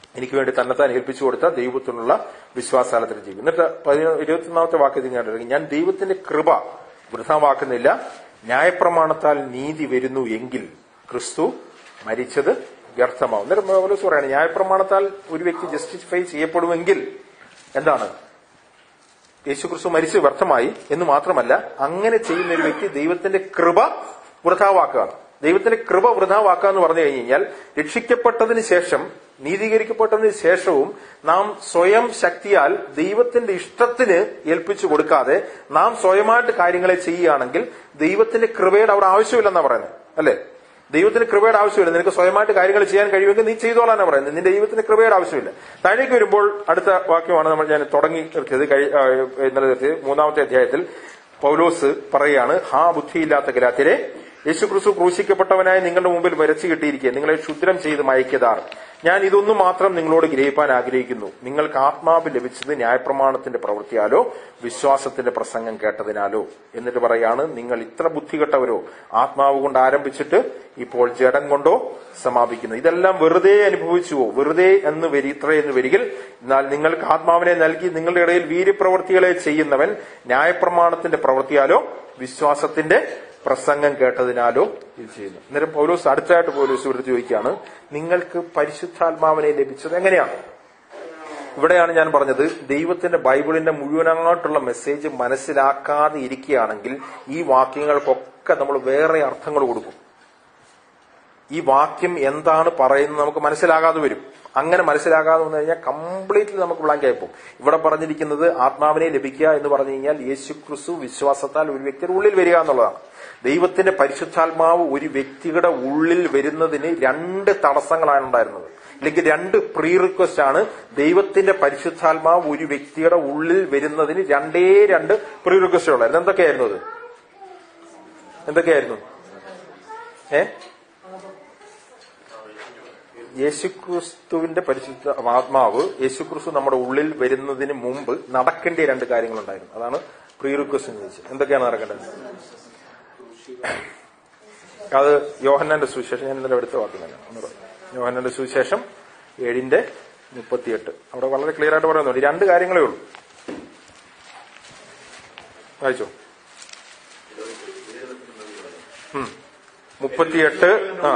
എനിക്ക് വേണ്ടി തന്നെത്താൻ ഏൽപ്പിച്ചു കൊടുത്ത ദൈവത്തിനുള്ള വിശ്വാസാലത്തിൽ ജീവിക്കും. എന്നിട്ട് ഇരുപത്തിയൊന്നാമത്തെ വാക്യത്തിൽ ഞാൻ ഞാൻ ദൈവത്തിന്റെ കൃപ വൃഥാവാക്കുന്നില്ല. ന്യായപ്രമാണത്താൽ നീതി വരുന്നു എങ്കിൽ ക്രിസ്തു മരിച്ചത് വ്യർത്ഥമാവും. എന്നിട്ട് പൗലോസ് പറയാണ് ന്യായപ്രമാണത്താൽ ഒരു വ്യക്തി ജസ്റ്റിഫൈ ചെയ്യപ്പെടുമെങ്കിൽ എന്താണ്? യേശുക്രിസ്തു മരിച്ച് വ്യർത്ഥമായി എന്ന് മാത്രമല്ല, അങ്ങനെ ചെയ്യുന്ന ഒരു വ്യക്തി ദൈവത്തിന്റെ കൃപ വൃഥാവാക്കുകയാണ്. ദൈവത്തിന്റെ കൃപ വൃഥാവാക്കുക എന്ന് പറഞ്ഞു കഴിഞ്ഞാൽ രക്ഷിക്കപ്പെട്ടതിന് ശേഷം, നീതീകരിക്കപ്പെട്ടതിന് ശേഷവും നാം സ്വയം ശക്തിയാൽ ദൈവത്തിന്റെ ഇഷ്ടത്തിന് ഏൽപ്പിച്ചു കൊടുക്കാതെ നാം സ്വയമായിട്ട് കാര്യങ്ങളെ ചെയ്യുകയാണെങ്കിൽ ദൈവത്തിന്റെ കൃപയുടെ അവിടെ ആവശ്യമില്ലെന്നാണ് പറയുന്നത്, അല്ലെ? ദൈവത്തിന് കൃപയുടെ ആവശ്യമില്ല. നിനക്ക് സ്വയമായിട്ട് കാര്യങ്ങൾ ചെയ്യാൻ കഴിയുമെങ്കിൽ നീ ചെയ്തോളാനാണ് പറയുന്നത്. നിന്റെ ദൈവത്തിന് കൃപയുടെ ആവശ്യമില്ല. താഴേക്ക് വരുമ്പോൾ അടുത്ത വാക്യമാണ് നമ്മൾ ഞാൻ തുടങ്ങി നിർത്തിയത്, ഇന്നലെ നിർത്തിയത്. മൂന്നാമത്തെ അധ്യായത്തിൽ പൗലോസ് പറയുകയാണ്, ഹാ ബുദ്ധിയില്ലാത്ത ഗലാത്യരെ, യേശുക്രിസ്തു ക്രൂശിക്കപ്പെട്ടവനായി നിങ്ങളുടെ മുമ്പിൽ വരച്ചു കിട്ടിയിരിക്കുക, നിങ്ങളെ ക്ഷുദ്രം ചെയ്ത് മയക്കിയതാർ. ഞാൻ ഇതൊന്നും മാത്രം നിങ്ങളോട് ഗ്രഹിപ്പാൻ ആഗ്രഹിക്കുന്നു. നിങ്ങൾക്ക് ആത്മാവ് ലഭിച്ചത് ന്യായപ്രമാണത്തിന്റെ പ്രവൃത്തിയാലോ വിശ്വാസത്തിന്റെ പ്രസംഗം കേട്ടതിനാലോ. എന്നിട്ട് പറയാണ്, നിങ്ങൾ ഇത്ര ബുദ്ധികെട്ടവരോ, ആത്മാവ് കൊണ്ട് ആരംഭിച്ചിട്ട് ഇപ്പോൾ ജഡം കൊണ്ടോ സമാപിക്കുന്നു. ഇതെല്ലാം വെറുതെ അനുഭവിച്ചുവോ? വെറുതെ എന്ന് വരി ഇത്ര എന്ന് വരികിൽ, എന്നാൽ നിങ്ങൾക്ക് ആത്മാവിനെ നൽകി നിങ്ങളുടെ ഇടയിൽ വീര്യപ്രവൃത്തികളെ ചെയ്യുന്നവൻ ന്യായപ്രമാണത്തിന്റെ പ്രവൃത്തിയാലോ വിശ്വാസത്തിന്റെ പ്രസംഗം കേട്ടതിനാലോ ഇത് ചെയ്യുന്നു. അന്നേരം പൗലോസ് അടുത്തായിട്ട് പൗലോസ് ഇവിടെ ചോദിക്കുകയാണ്, നിങ്ങൾക്ക് പരിശുദ്ധാത്മാവിനെ ലഭിച്ചത് എങ്ങനെയാണ്? ഇവിടെയാണ് ഞാൻ പറഞ്ഞത്, ദൈവത്തിന്റെ ബൈബിളിന്റെ മുഴുവനായിട്ടുള്ള മെസ്സേജ് മനസ്സിലാക്കാതെ ഇരിക്കുകയാണെങ്കിൽ ഈ വാക്യങ്ങൾക്കൊക്കെ നമ്മൾ വേറെ അർത്ഥങ്ങൾ കൊടുക്കും. ഈ വാക്യം എന്താണ് പറയുന്നത് നമുക്ക് മനസ്സിലാകാതെ വരും. അങ്ങനെ മനസ്സിലാകാതെ വന്നു കഴിഞ്ഞാൽ കംപ്ലീറ്റ്ലി നമുക്ക് ബ്ലാങ്ക് ആയിപ്പോകും. ഇവിടെ പറഞ്ഞിരിക്കുന്നത് ആത്മാവിനെ ലഭിക്കുക എന്ന് പറഞ്ഞു കഴിഞ്ഞാൽ യേശുക്രിസ്തു വിശ്വാസത്താൽ ഒരു വ്യക്തിയുടെ ഉള്ളിൽ വരിക എന്നുള്ളതാണ്. ദൈവത്തിന്റെ പരിശുദ്ധാത്മാവ് ഒരു വ്യക്തിയുടെ ഉള്ളിൽ വരുന്നതിന് രണ്ട് തടസ്സങ്ങളാണ് ഉണ്ടായിരുന്നത്, അല്ലെങ്കിൽ രണ്ട് പ്രീ റിക്വസ്റ്റ് ആണ്. ദൈവത്തിന്റെ പരിശുദ്ധാത്മാവ് ഒരു വ്യക്തിയുടെ ഉള്ളിൽ വരുന്നതിന് രണ്ടേ രണ്ട് പ്രീ റിക്വസ്റ്റ് ഉള്ളായിരുന്നു. എന്തൊക്കെയായിരുന്നു അത്? എന്തൊക്കെയായിരുന്നു? ഏ യേശുക്രിസ്തുവിന്റെ പരിശുദ്ധ ആത്മാവ് യേശുക്രിസ്തു നമ്മുടെ ഉള്ളിൽ വരുന്നതിന് മുമ്പ് നടക്കേണ്ട രണ്ട് കാര്യങ്ങളുണ്ടായിരുന്നു. അതാണ് പ്രീ റിക്വസ്റ്റ് എന്ന് ചോദിച്ചത്. എന്തൊക്കെയാണ് നടക്കേണ്ടത്? അത് യോഹന്നാന്റെ സുവിശേഷം, ഞാൻ ഇന്നലെ എടുത്ത വാക്കുന്നില്ല, യോഹന്നാന്റെ സുവിശേഷം ഏഴിന്റെ മുപ്പത്തിയെട്ട്. അവിടെ വളരെ ക്ലിയർ ആയിട്ട് പറയുന്നുണ്ട്. രണ്ട് കാര്യങ്ങളേ ഉള്ളൂ. വായിച്ചോ. മുപ്പത്തിയെട്ട്. ആ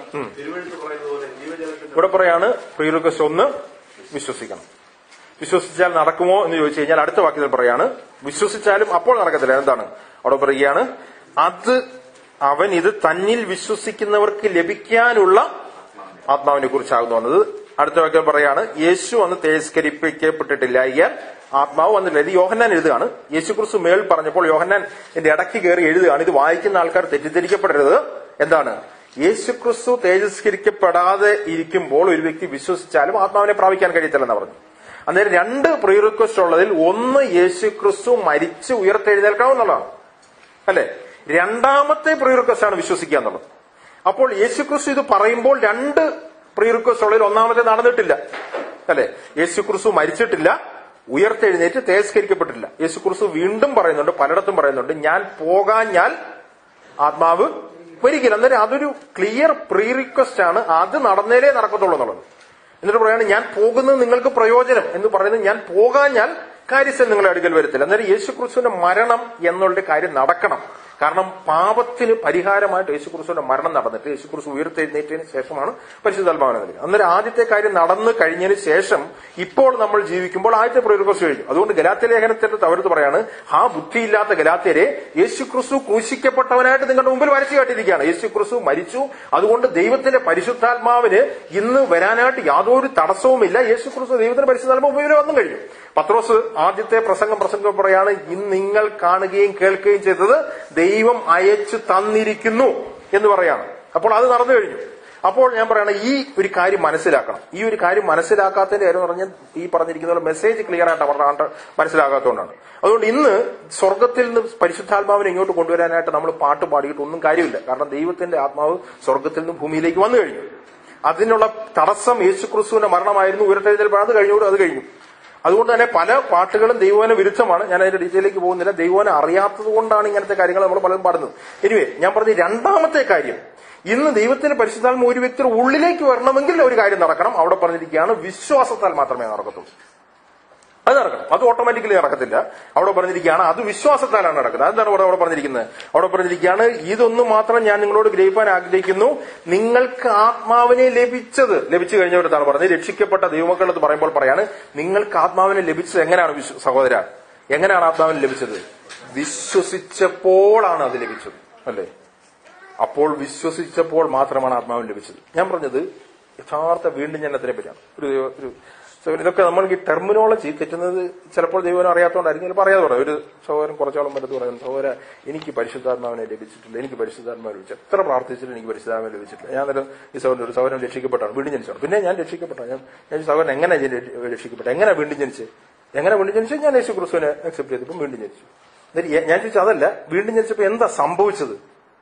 ഇവിടെ പറയാണ് പ്രീ റിക്വസ്റ്റ് ഒന്ന്, വിശ്വസിക്കണം. വിശ്വസിച്ചാൽ നടക്കുമോ എന്ന് ചോദിച്ചു കഴിഞ്ഞാൽ അടുത്ത വാക്യത്തിൽ പറയാണ്, വിശ്വസിച്ചാലും അപ്പോൾ നടക്കത്തില്ല. എന്താണ് അവിടെ പറയുകയാണ്? അത് അവൻ ഇത് തന്നിൽ വിശ്വസിക്കുന്നവർക്ക് ലഭിക്കാനുള്ള ആത്മാവിനെ കുറിച്ചാകുന്നു വന്നത്. അടുത്ത വാക്യം പറയാണ്, യേശു അന്ന് തേജസ്കരിപ്പിക്കപ്പെട്ടിട്ടില്ല, അയ്യാൽ ആത്മാവ് വന്നില്ല. ഇത് യോഹന്നാൻ എഴുതുകയാണ്. യേശുക്രിസ്തു മേൽ പറഞ്ഞപ്പോൾ യോഹന്നാൻ ഇതിന്റെ ഇടയ്ക്ക് കയറി എഴുതുകയാണ്. ഇത് വായിക്കുന്ന ആൾക്കാർ തെറ്റിദ്ധരിക്കപ്പെടരുത്. എന്താണ്? യേശുക്രിസ്തു തേജസ്കരിക്കപ്പെടാതെ ഇരിക്കുമ്പോൾ ഒരു വ്യക്തി വിശ്വസിച്ചാലും ആത്മാവിനെ പ്രാപിക്കാൻ കഴിയത്തില്ലെന്ന് പറഞ്ഞു. അന്നേരം രണ്ട് പ്രീ റിക്വസ്റ്റ് ഉള്ളതിൽ ഒന്ന് യേശുക്രിസ്തു മരിച്ച് ഉയർത്തെഴുന്നേൽക്കാവുന്നതാണ്, അല്ലെ? രണ്ടാമത്തെ പ്രീ റിക്വസ്റ്റ് ആണ് വിശ്വസിക്കുക എന്നുള്ളത്. അപ്പോൾ യേശുക്രിസ്തു ഇത് പറയുമ്പോൾ രണ്ട് പ്രീ റിക്വസ്റ്റ് ഉള്ളതിൽ ഒന്നാമത്തെ നടന്നിട്ടില്ല, അല്ലെ? യേശുക്രിസ്തു മരിച്ചിട്ടില്ല, ഉയർത്തെഴുന്നേറ്റ് തേജസ്കരിക്കപ്പെട്ടിട്ടില്ല. യേശുക്രിസ്തു വീണ്ടും പറയുന്നുണ്ട്, പലയിടത്തും പറയുന്നുണ്ട്, ഞാൻ പോകാഞ്ഞാൽ ആത്മാവ് ഒരിക്കലും. അന്നേരം അതൊരു ക്ലിയർ പ്രീ റിക്വസ്റ്റ് ആണ്. അത് നടന്നേലേ നടക്കത്തുള്ളൂ എന്നുള്ളത്. എന്നിട്ട് പറയാണ്, ഞാൻ പോകുന്നത് നിങ്ങൾക്ക് പ്രയോജനം എന്ന് പറയുന്നത്, ഞാൻ പോകാഞ്ഞാൽ കാര്യസ്ഥൻ നിങ്ങളെ അടുക്കൽ വരത്തില്ല. അന്നേരം യേശുക്രിസ്തുവിന്റെ മരണം എന്നുള്ള കാര്യം നടക്കണം. കാരണം പാപത്തിന് പരിഹാരമായിട്ട് യേശുക്രിസ്തുവിന്റെ മരണം നടന്നിട്ട് യേശുക്രിസ്തു ഉയർത്തെഴുന്നേറ്റതിന് ശേഷമാണ് പരിശുദ്ധാത്മാവിനെ നൽകുക. അന്നേരം ആദ്യത്തെ കാര്യം നടന്നു കഴിഞ്ഞതിന് ശേഷം ഇപ്പോൾ നമ്മൾ ജീവിക്കുമ്പോൾ ആദ്യത്തെ പ്രീ റിക്വസ്റ്റ് കഴിഞ്ഞു. അതുകൊണ്ട് ഗലാത്യ ലേഖനത്തിൽ തവരത്ത് പറയാണ്, ആ ബുദ്ധിയില്ലാത്ത ഗലാത്യരെ, യേശുക്രിസ്തു ക്രൂശിക്കപ്പെട്ടവനായിട്ട് നിങ്ങളുടെ മുമ്പിൽ വരച്ചു കാട്ടിയിരിക്കുകയാണ്. യേശുക്രിസ്തു മരിച്ചു, അതുകൊണ്ട് ദൈവത്തിന്റെ പരിശുദ്ധാത്മാവിന് ഇന്ന് വരാനായിട്ട് യാതൊരു തടസ്സവുമില്ല. യേശുക്രിസ്തു ദൈവത്തിന്റെ പരിശുദ്ധാത്മാവ് ഉപയോഗം വന്നു കഴിഞ്ഞു. പത്രോസ് ആദ്യത്തെ പ്രസംഗം പ്രസംഗം പറയാണ്, ഇന്ന് നിങ്ങൾ കാണുകയും കേൾക്കുകയും ചെയ്തത് ദൈവം അയച്ചു തന്നിരിക്കുന്നു എന്ന് പറയാണ്. അപ്പോൾ അത് നടന്നു കഴിഞ്ഞു. അപ്പോൾ ഞാൻ പറയണ ഈ ഒരു കാര്യം മനസ്സിലാക്കണം. ഈ ഒരു കാര്യം മനസ്സിലാക്കാത്തതിന്റെ കാര്യം എന്ന് പറഞ്ഞാൽ ഈ പറഞ്ഞിരിക്കുന്ന മെസ്സേജ് ക്ലിയർ ആയിട്ട് അവരുടെ മനസ്സിലാകാത്തതുകൊണ്ടാണ്. അതുകൊണ്ട് ഇന്ന് സ്വർഗത്തിൽ നിന്ന് പരിശുദ്ധാത്മാവിനെ ഇങ്ങോട്ട് കൊണ്ടുവരാനായിട്ട് നമ്മൾ പാട്ട് പാടിയിട്ട് ഒന്നും കാര്യമില്ല. കാരണം ദൈവത്തിന്റെ ആത്മാവ് സ്വർഗത്തിൽ നിന്ന് ഭൂമിയിലേക്ക് വന്നു കഴിഞ്ഞു. അതിനുള്ള തടസ്സം യേശുക്രിസ്തുവിന്റെ മരണമായിരുന്നു. ഉയർത്തെഴുന്നേൽപ്പാണ്, അത് കഴിഞ്ഞോട് അത് കഴിഞ്ഞു. അതുകൊണ്ട് തന്നെ പല പാട്ടുകളും ദൈവവചന വിരുദ്ധമാണ്. ഞാൻ അതിന്റെ ഡീറ്റെയിലേക്ക് പോകുന്നില്ല. ദൈവവചനം അറിയാത്തത് കൊണ്ടാണ് ഇങ്ങനത്തെ കാര്യങ്ങൾ നമ്മൾ പലതും പാടുന്നത്. എനിവേ, ഞാൻ പറഞ്ഞ രണ്ടാമത്തെ കാര്യം, ഇന്ന് ദൈവത്തിന്റെ പരിശുദ്ധാത്മ ഒരു വ്യക്തിയുടെ ഉള്ളിലേക്ക് വരണമെങ്കിൽ ഒരു കാര്യം നടക്കണം. അവിടെ പറഞ്ഞിരിക്കുകയാണ് വിശ്വാസത്താൽ മാത്രമേ നടക്കത്തുള്ളൂ. അത് നടക്കണം. അത് ഓട്ടോമാറ്റിക്കലി നടക്കത്തില്ല. അവിടെ പറഞ്ഞിരിക്കുകയാണ് അത് വിശ്വാസത്താലാണ് നടക്കുന്നത്. അതെന്താണ് അവിടെ അവിടെ പറഞ്ഞിരിക്കുന്നത്? അവിടെ പറഞ്ഞിരിക്കുകയാണ് ഇതൊന്നും മാത്രം ഞാൻ നിങ്ങളോട് ഗ്രഹിപ്പാൻ ആഗ്രഹിക്കുന്നു, നിങ്ങൾക്ക് ആത്മാവിനെ ലഭിച്ചത്. ലഭിച്ചു കഴിഞ്ഞവരത്താണ് പറഞ്ഞത്. രക്ഷിക്കപ്പെട്ട ദൈവമക്കളെന്ന് പറയുമ്പോൾ പറയാണ് നിങ്ങൾക്ക് ആത്മാവിനെ ലഭിച്ചത് എങ്ങനെയാണ് സഹോദര? എങ്ങനെയാണ് ആത്മാവിനെ ലഭിച്ചത്? വിശ്വസിച്ചപ്പോഴാണ് അത് ലഭിച്ചത്, അല്ലേ? അപ്പോൾ വിശ്വസിച്ചപ്പോൾ മാത്രമാണ് ആത്മാവിന് ലഭിച്ചത്. ഞാൻ പറഞ്ഞത് യഥാർത്ഥ വീണ്ടും ജനനത്തിനെ പറ്റിയാണ്. ഒരു ഒരു ഇതൊക്കെ നമ്മൾ ഈ ടെർമിനോളജി തെറ്റുന്നത് ചിലപ്പോൾ ദൈവം അറിയാത്തതുകൊണ്ടായിരിക്കും, ചിലപ്പോൾ അറിയാതെ പറയാം. ഒരു സഹോദരൻ കുറച്ചോളം വരത്ത് പറയുന്നു, സഹോദര എനിക്ക് പരിശുദ്ധാത്മാവിനെ ലഭിച്ചിട്ടില്ല, എനിക്ക് പരിശുദ്ധാത്മാവ് ലഭിച്ചു, എത്ര പ്രാർത്ഥിച്ചിട്ട് എനിക്ക് പരിശുദ്ധാത്മാവിനെ ലഭിച്ചിട്ടില്ല. ഞാൻ നേരം ഈ സഹോദരൻ ഒരു സഹോദരൻ രക്ഷിക്കപ്പെട്ടാണ്, വീണ്ടും ജനിച്ചാണ്. പിന്നെ ഞാൻ രക്ഷിക്കപ്പെട്ടാണ്. ഞാൻ ഞാൻ സഹോദരൻ എങ്ങനെ രക്ഷിക്കപ്പെട്ടു, എങ്ങനെ വീണ്ടും ജനിച്ച് എങ്ങനെ വീണ്ടും ജനിച്ചു? ഞാൻ യേശു ക്രിസ്തുവിനെ അക്സെപ്റ്റ് ചെയ്തപ്പോൾ വീണ്ടും ജനിച്ചു. ഞാൻ ചോദിച്ചു അതല്ല, വീണ്ടും ജനിച്ചപ്പോൾ എന്താ സംഭവിച്ചത്?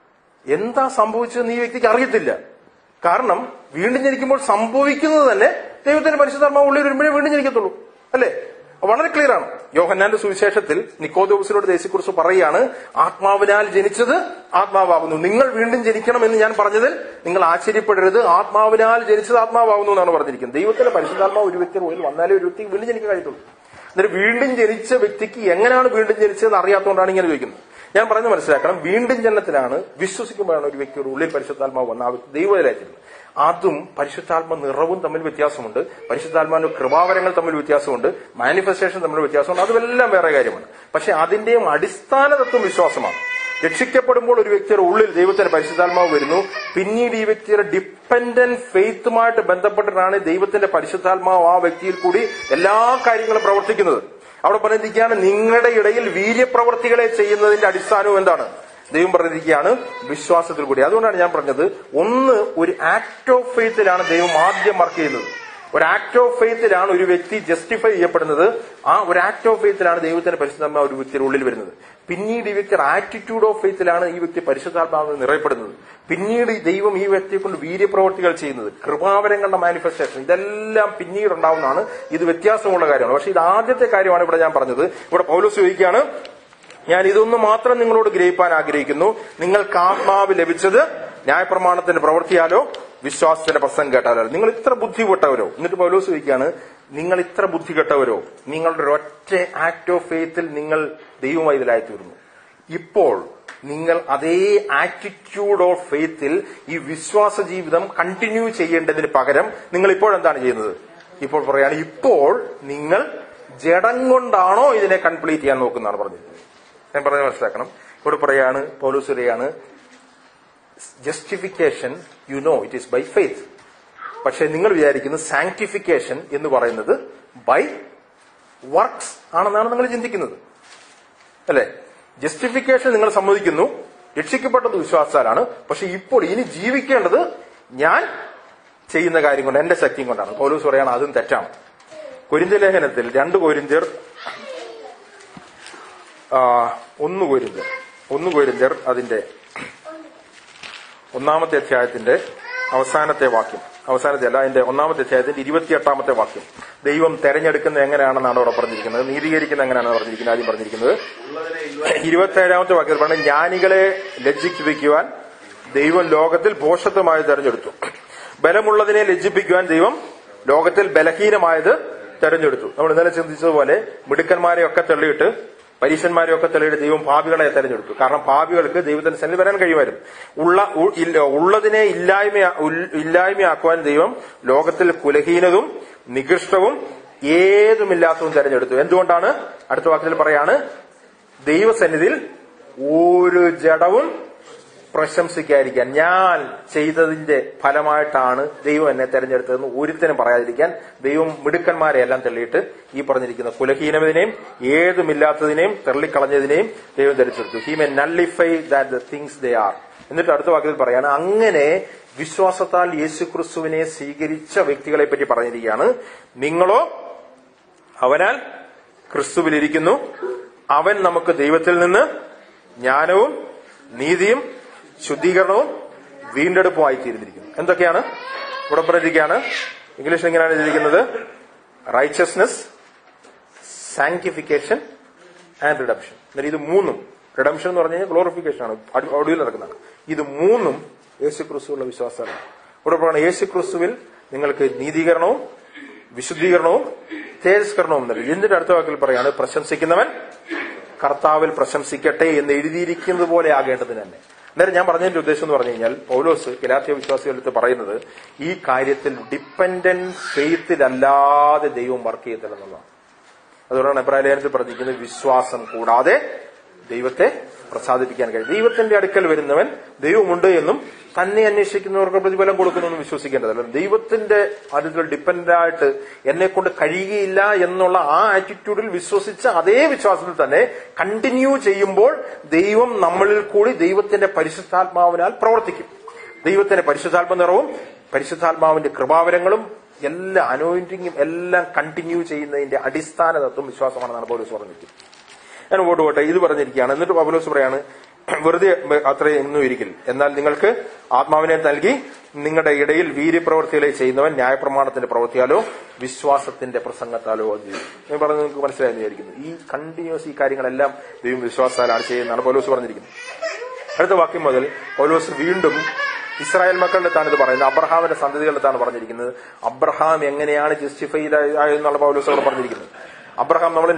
എന്താ സംഭവിച്ചതെന്ന് ഈ വ്യക്തിക്ക് അറിയത്തില്ല. കാരണം വീണ്ടും ജനിക്കുമ്പോൾ സംഭവിക്കുന്നത് തന്നെ ദൈവത്തിന്റെ പരിശുദ്ധാത്മാവ് ഉള്ളിൽ വരുമ്പോഴേ വീണ്ടും ജനിക്കത്തുള്ളൂ, അല്ലേ? വളരെ ക്ലിയർ ആണ്. യോഹന്നാന്റെ സുവിശേഷത്തിൽ നിക്കോദോസിനോട് യേശുക്രിസ്തു പറയുകയാണ്, ആത്മാവിനാൽ ജനിച്ചത് ആത്മാവാകുന്നു. നിങ്ങൾ വീണ്ടും ജനിക്കണമെന്ന് ഞാൻ പറഞ്ഞതിൽ നിങ്ങൾ ആശ്ചര്യപ്പെടരുത്, ആത്മാവിനാൽ ജനിച്ചത് ആത്മാവാകുന്നു എന്നാണ് പറഞ്ഞിരിക്കുന്നത്. ദൈവത്തിന്റെ പരിശുദ്ധാത്മാവ് ഒരു വ്യക്തിയുടെ ഉള്ളിൽ വന്നാലേ ഒരു വ്യക്തിക്ക് വീണ്ടും ജനിക്കാൻ കഴിയത്തുള്ളൂ. എന്നിട്ട് വീണ്ടും ജനിച്ച വ്യക്തിക്ക് എങ്ങനെയാണ് വീണ്ടും ജനിച്ചതെന്ന് അറിയാത്തതുകൊണ്ടാണ് ഇങ്ങനെ ചോദിക്കുന്നത്. ഞാൻ പറയുന്നത് മനസ്സിലാക്കണം. വീണ്ടും ജനനത്തിലാണ് വിശ്വസിക്കുമ്പോഴാണ് ഒരു വ്യക്തിയുടെ ഉള്ളിൽ പരിശുദ്ധാത്മാവ് വന്ന ആ ദൈവത്തിലായിരിക്കുന്നത്. അതും പരിശുദ്ധാത്മ നിറവും തമ്മിൽ വ്യത്യാസമുണ്ട്, പരിശുദ്ധാത്മാവിന്റെ കൃപാവരങ്ങൾ തമ്മിൽ വ്യത്യാസമുണ്ട്, മാനിഫെസ്റ്റേഷൻ തമ്മിൽ വ്യത്യാസമുണ്ട്. അതുമെല്ലാം വേറെ കാര്യമാണ്. പക്ഷെ അതിന്റെയും അടിസ്ഥാന തത്വം വിശ്വാസമാണ്. രക്ഷിക്കപ്പെടുമ്പോൾ ഒരു വ്യക്തിയുടെ ഉള്ളിൽ ദൈവത്തിന്റെ പരിശുദ്ധാത്മാവ് വരുന്നു. പിന്നീട് ഈ വ്യക്തിയുടെ ഡിപ്പെൻഡന്റ് ഫെയ്ത്തുമായിട്ട് ബന്ധപ്പെട്ടിട്ടാണ് ദൈവത്തിന്റെ പരിശുദ്ധാത്മാവ് ആ വ്യക്തിയിൽ കൂടി എല്ലാ കാര്യങ്ങളും പ്രവർത്തിക്കുന്നത്. അവിടെ പറഞ്ഞിരിക്കുകയാണ് നിങ്ങളുടെ ഇടയിൽ വീര്യപ്രവർത്തികളെ ചെയ്യുന്നതിന്റെ അടിസ്ഥാനവും എന്താണ്? ദൈവം പറഞ്ഞിരിക്കുകയാണ് വിശ്വാസത്തിൽ കൂടി. അതുകൊണ്ടാണ് ഞാൻ പറഞ്ഞത്, ഒന്ന് ഒരു ആക്ട് ഓഫ് ഫെയ്ത്തിലാണ് ദൈവം ആദ്യം വർക്ക് ചെയ്യുന്നത്. ഒരു ആക്ട് ഓഫ് ഫെയ്ത്തിലാണ് ഒരു വ്യക്തി ജസ്റ്റിഫൈ ചെയ്യപ്പെടുന്നത്. ആ ഒരു ആക്ട് ഓഫ് ഫെയ്ത്തിലാണ് ദൈവത്തിന്റെ പരിശുദ്ധാത്മാവ് ഒരു വ്യക്തിയുടെ ഉള്ളിൽ വരുന്നത്. പിന്നീട് ഈ വ്യക്തിയുടെ ആറ്റിറ്റ്യൂഡ് ഓഫ് ഫെയ്ത്തിലാണ് ഈ വ്യക്തി പരിശുദ്ധാത്മാവിൽ നിറയപ്പെടുന്നത്. പിന്നീട് ദൈവം ഈ വ്യക്തിയെ കൊണ്ട് വീര്യപ്രവർത്തികൾ ചെയ്യുന്നത്, കൃപാവരങ്ങളുടെ മാനിഫെസ്റ്റേഷൻ, ഇതെല്ലാം പിന്നീട് ഉണ്ടാവുന്നതാണ്. ഇത് വ്യത്യാസമുള്ള കാര്യമാണ്. പക്ഷെ ഇത് ആദ്യത്തെ കാര്യമാണ് ഇവിടെ ഞാൻ പറഞ്ഞത്. ഇവിടെ പൗലോസ് ചോദിക്കുകയാണ്, ഞാൻ ഇതൊന്നു മാത്രം നിങ്ങളോട് ഗ്രഹിപ്പാൻ ആഗ്രഹിക്കുന്നു, നിങ്ങൾക്ക് ആത്മാവ് ലഭിച്ചത് ന്യായപ്രമാണത്തിന്റെ പ്രവൃത്തിയാലോ വിശ്വാസത്തിന്റെ പ്രസംഗം കേട്ടാലോ. നിങ്ങൾ ഇത്ര ബുദ്ധി കെട്ടവരോ? എന്നിട്ട് പൗലോസ് ചോദിക്കുകയാണ്, നിങ്ങൾ ഇത്ര ബുദ്ധി കെട്ടവരോ? നിങ്ങളുടെ ഒറ്റ ആക്ട് ഓഫ് ഫെയ്ത്തിൽ നിങ്ങൾ ദൈവമായി ഇതിലായിത്തീർന്നു. ഇപ്പോൾ നിങ്ങൾ അതേ ആറ്റിറ്റ്യൂഡ് ഓഫ് ഫെയ്ത്തിൽ ഈ വിശ്വാസ ജീവിതം കണ്ടിന്യൂ ചെയ്യേണ്ടതിന് പകരം നിങ്ങൾ ഇപ്പോഴെന്താണ് ചെയ്യുന്നത്? ഇപ്പോൾ പറയാണ്, ഇപ്പോൾ നിങ്ങൾ ജഡം കൊണ്ടാണോ ഇതിനെ കംപ്ലീറ്റ് ചെയ്യാൻ നോക്കുന്നതാണ് പറഞ്ഞത്. ഞാൻ പറഞ്ഞത് മനസ്സിലാക്കണം. ഇവിടെ പറയാണ്, പൗലോസ് പറയാണ്, justification you know it is by faith. പക്ഷെ നിങ്ങൾ വിചാരിക്കുന്നത് സാങ്ക്ടിഫിക്കേഷൻ എന്ന് പറയുന്നത് ബൈ വർക്ക്സ് ആണെന്നാണ് നിങ്ങൾ ചിന്തിക്കുന്നത്, അല്ലെ? ജസ്റ്റിഫിക്കേഷൻ നിങ്ങൾ സമ്മതിക്കുന്നു, രക്ഷിക്കപ്പെട്ടത് വിശ്വാസത്താലാണ്. പക്ഷെ ഇപ്പോൾ ഇനി ജീവിക്കേണ്ടത് ഞാൻ ചെയ്യുന്ന കാര്യം കൊണ്ട്, എന്റെ ശക്തിയും കൊണ്ടാണ്. പൗലോസ് പറയാണ് അതും തെറ്റാണ്. കൊരിന്ത്യർ ലേഖനത്തിൽ രണ്ട് കൊരിന്ത്യർ ഒന്ന് കൊരിന്ത്യർ ഒന്ന് കൊരിന്ത്യർ അതിന്റെ ഒന്നാമത്തെ അധ്യായത്തിന്റെ അവസാനത്തെ വാക്യം, അവസാനത്തെ അല്ല, അതിന്റെ ഒന്നാമത്തെ അധ്യായത്തിന്റെ ഇരുപത്തിയെട്ടാമത്തെ വാക്യം, ദൈവം തെരഞ്ഞെടുക്കുന്നത് എങ്ങനെയാണെന്നാണ് അവിടെ പറഞ്ഞിരിക്കുന്നത്, നീതീകരിക്കുന്നത് എങ്ങനെയാണെന്ന് പറഞ്ഞിരിക്കുന്നത്. ആദ്യം പറഞ്ഞിരിക്കുന്നത് ഇരുപത്തേഴാമത്തെ വാക്യത്തിൽ പറഞ്ഞ ജ്ഞാനികളെ ലജ്ജിപ്പിക്കുവാൻ ദൈവം ലോകത്തിൽ ഭോഷത്വമായി തെരഞ്ഞെടുത്തു, ബലമുള്ളതിനെ ലജ്ജിപ്പിക്കുവാൻ ദൈവം ലോകത്തിൽ ബലഹീനമായത് തെരഞ്ഞെടുത്തു. നമ്മൾ ഇന്നലെ ചിന്തിച്ചതുപോലെ മിടുക്കന്മാരെയൊക്കെ തള്ളിയിട്ട് പരീക്ഷന്മാരെയൊക്കെ തള്ളിയിട്ട് ദൈവം പാപികളെ തെരഞ്ഞെടുത്തു. കാരണം പാപികൾക്ക് ദൈവത്തിന്റെ സന്നിധി വരാൻ കഴിയുമായിരുന്നു. ഉള്ള ഉള്ളതിനെ ഇല്ലായ്മ ഇല്ലായ്മയാക്കുവാൻ ദൈവം ലോകത്തിൽ കുലഹീനതും നികൃഷ്ടവും ഏതുമില്ലാത്തതും തെരഞ്ഞെടുത്തു. എന്തുകൊണ്ടാണ്? അടുത്ത വാക്യത്തിൽ പറയാണ്, ദൈവസന്നിധിയിൽ ഒരു ജഡവും പ്രശംസിക്കാതിരിക്കാൻ, ഞാൻ ചെയ്തതിന്റെ ഫലമായിട്ടാണ് ദൈവം എന്നെ തെരഞ്ഞെടുത്തതെന്ന് ഒരുത്തനും പറയാതിരിക്കാൻ ദൈവം മിടുക്കന്മാരെ എല്ലാം തള്ളിയിട്ട് ഈ പറഞ്ഞിരിക്കുന്ന കുലഹീനതിനെയും ഏതുമില്ലാത്തതിനെയും തള്ളിക്കളഞ്ഞതിനെയും ദൈവം തെരഞ്ഞെടുത്തു. He may nullify that the things they are. എന്നിട്ട് അടുത്ത വാക്യത്തിൽ പറയാണ്, അങ്ങനെ വിശ്വാസത്താൽ യേശുക്രിസ്തുവിനെ സ്വീകരിച്ച വ്യക്തികളെ പറ്റി പറഞ്ഞിരിക്കുകയാണ്. നിങ്ങളോ അവനാൽ ക്രിസ്തുവിലിരിക്കുന്നു, അവൻ നമുക്ക് ദൈവത്തിൽ നിന്ന് ജ്ഞാനവും നീതിയും ശുദ്ധീകരണവും വീണ്ടെടുപ്പുമായി തീർന്നിരിക്കുന്നു. എന്തൊക്കെയാണ് ഇവിടെ പറഞ്ഞിരിക്കുകയാണ്? ഇംഗ്ലീഷിൽ എങ്ങനെയാണ് എഴുതിയിരിക്കുന്നത്? Righteousness, sanctification and redemption. എന്നാൽ ഇത് മൂന്നും, റിഡംഷൻ എന്ന് പറഞ്ഞു കഴിഞ്ഞാൽ ഗ്ലോറിഫിക്കേഷൻ ആണ്, ഒടുവിൽ നടക്കുന്നതാണ്. ഇത് മൂന്നും യേശു ക്രിസ്തുവിലുള്ള വിശ്വാസമാണ്. ഇവിടെ പറയുന്നത് യേശു ക്രിസ്തുവിൽ നിങ്ങൾക്ക് നീതീകരണവും വിശുദ്ധീകരണവും തേജസ്കരണവും നൽകി. എന്നിട്ട് അടുത്ത വാക്കിൽ പറയാണ്, പ്രശംസിക്കുന്നവൻ കർത്താവിൽ പ്രശംസിക്കട്ടെ എന്ന് എഴുതിയിരിക്കുന്നത് പോലെ ആകേണ്ടതിന് തന്നെ. അന്നേരം ഞാൻ പറഞ്ഞതിന്റെ ഉദ്ദേശം എന്ന് പറഞ്ഞു കഴിഞ്ഞാൽ, പൗലോസ് ഗലാത്യ വിശ്വാസികളടുത്ത് പറയുന്നത് ഈ കാര്യത്തിൽ ഡിപ്പെൻഡന്റ് ഫെയ്ത്തിലല്ലാതെ ദൈവം വർക്ക് ചെയ്യത്തില്ല എന്നുള്ളതാണ്. അതുകൊണ്ടാണ് എബ്രായ ലേഖനത്തിൽ പറഞ്ഞിരിക്കുന്നത്, വിശ്വാസം കൂടാതെ ദൈവത്തെ പ്രസാദിപ്പിക്കാൻ കഴിയും. ദൈവത്തിന്റെ അടുക്കൽ വരുന്നവൻ ദൈവമുണ്ട് എന്നും തന്നെ അന്വേഷിക്കുന്നവർക്ക് പ്രതിഫലം കൊടുക്കുന്നെന്നും വിശ്വസിക്കേണ്ടതല്ല. ദൈവത്തിന്റെ അതിൽ ഡിപ്പെൻഡ് ആയിട്ട് എന്നെ കൊണ്ട് കഴിയുകയില്ല എന്നുള്ള ആ ആറ്റിറ്റ്യൂഡിൽ വിശ്വസിച്ച അതേ വിശ്വാസത്തിൽ തന്നെ കണ്ടിന്യൂ ചെയ്യുമ്പോൾ ദൈവം നമ്മളിൽ കൂടി ദൈവത്തിന്റെ പരിശുദ്ധാത്മാവിനാൽ പ്രവർത്തിക്കും. ദൈവത്തിന്റെ പരിശുദ്ധാത്മ നിറവും പരിശുദ്ധാത്മാവിന്റെ കൃപാവരങ്ങളും എല്ലാ അനോയിന്റിങ്ങും എല്ലാം കണ്ടിന്യൂ ചെയ്യുന്നതിന്റെ അടിസ്ഥാന തത്വം വിശ്വാസമാണെന്നാണ് പൗലോസ് പറഞ്ഞിരിക്കുന്നത്. ഞാൻ മുമ്പോട്ട് പോട്ടെ. ഇത് പറഞ്ഞിരിക്കുകയാണ്. എന്നിട്ട് പൗലോസ് പറയാണ്, വെറുതെ അത്രയൊന്നും ഇരിക്കിൽ, എന്നാൽ നിങ്ങൾക്ക് ആത്മാവിനെ നൽകി നിങ്ങളുടെ ഇടയിൽ വീര്യപ്രവൃത്തികളെ ചെയ്യുന്നവൻ ന്യായപ്രമാണത്തിന്റെ പ്രവൃത്തിയാലോ വിശ്വാസത്തിന്റെ പ്രസംഗത്താലോ അത് ചെയ്യും. ഞാൻ പറഞ്ഞത് നിങ്ങൾക്ക് മനസ്സിലായെന്ന് വിചാരിക്കുന്നു. ഈ കണ്ടിന്യൂസ് ഈ കാര്യങ്ങളെല്ലാം ദൈവം വിശ്വാസത്താലാണ് ചെയ്യുന്നതാണ് പൗലോസ് പറഞ്ഞിരിക്കുന്നത്. അടുത്ത വാക്യം മുതൽ പൗലോസ് വീണ്ടും ഇസ്രായേൽ മക്കളുടെ അടുത്താണ് ഇത് പറയുന്നത്, അബ്രഹാമിന്റെ സന്തതികളുടെ അടുത്താണ് പറഞ്ഞിരിക്കുന്നത്. അബ്രഹാം എങ്ങനെയാണ് ജസ്റ്റിഫൈഡ് ആയെന്നുള്ള പൗലോസ് അവിടെ പറഞ്ഞിരിക്കുന്നത്. അബ്രഹാം നമ്മൾ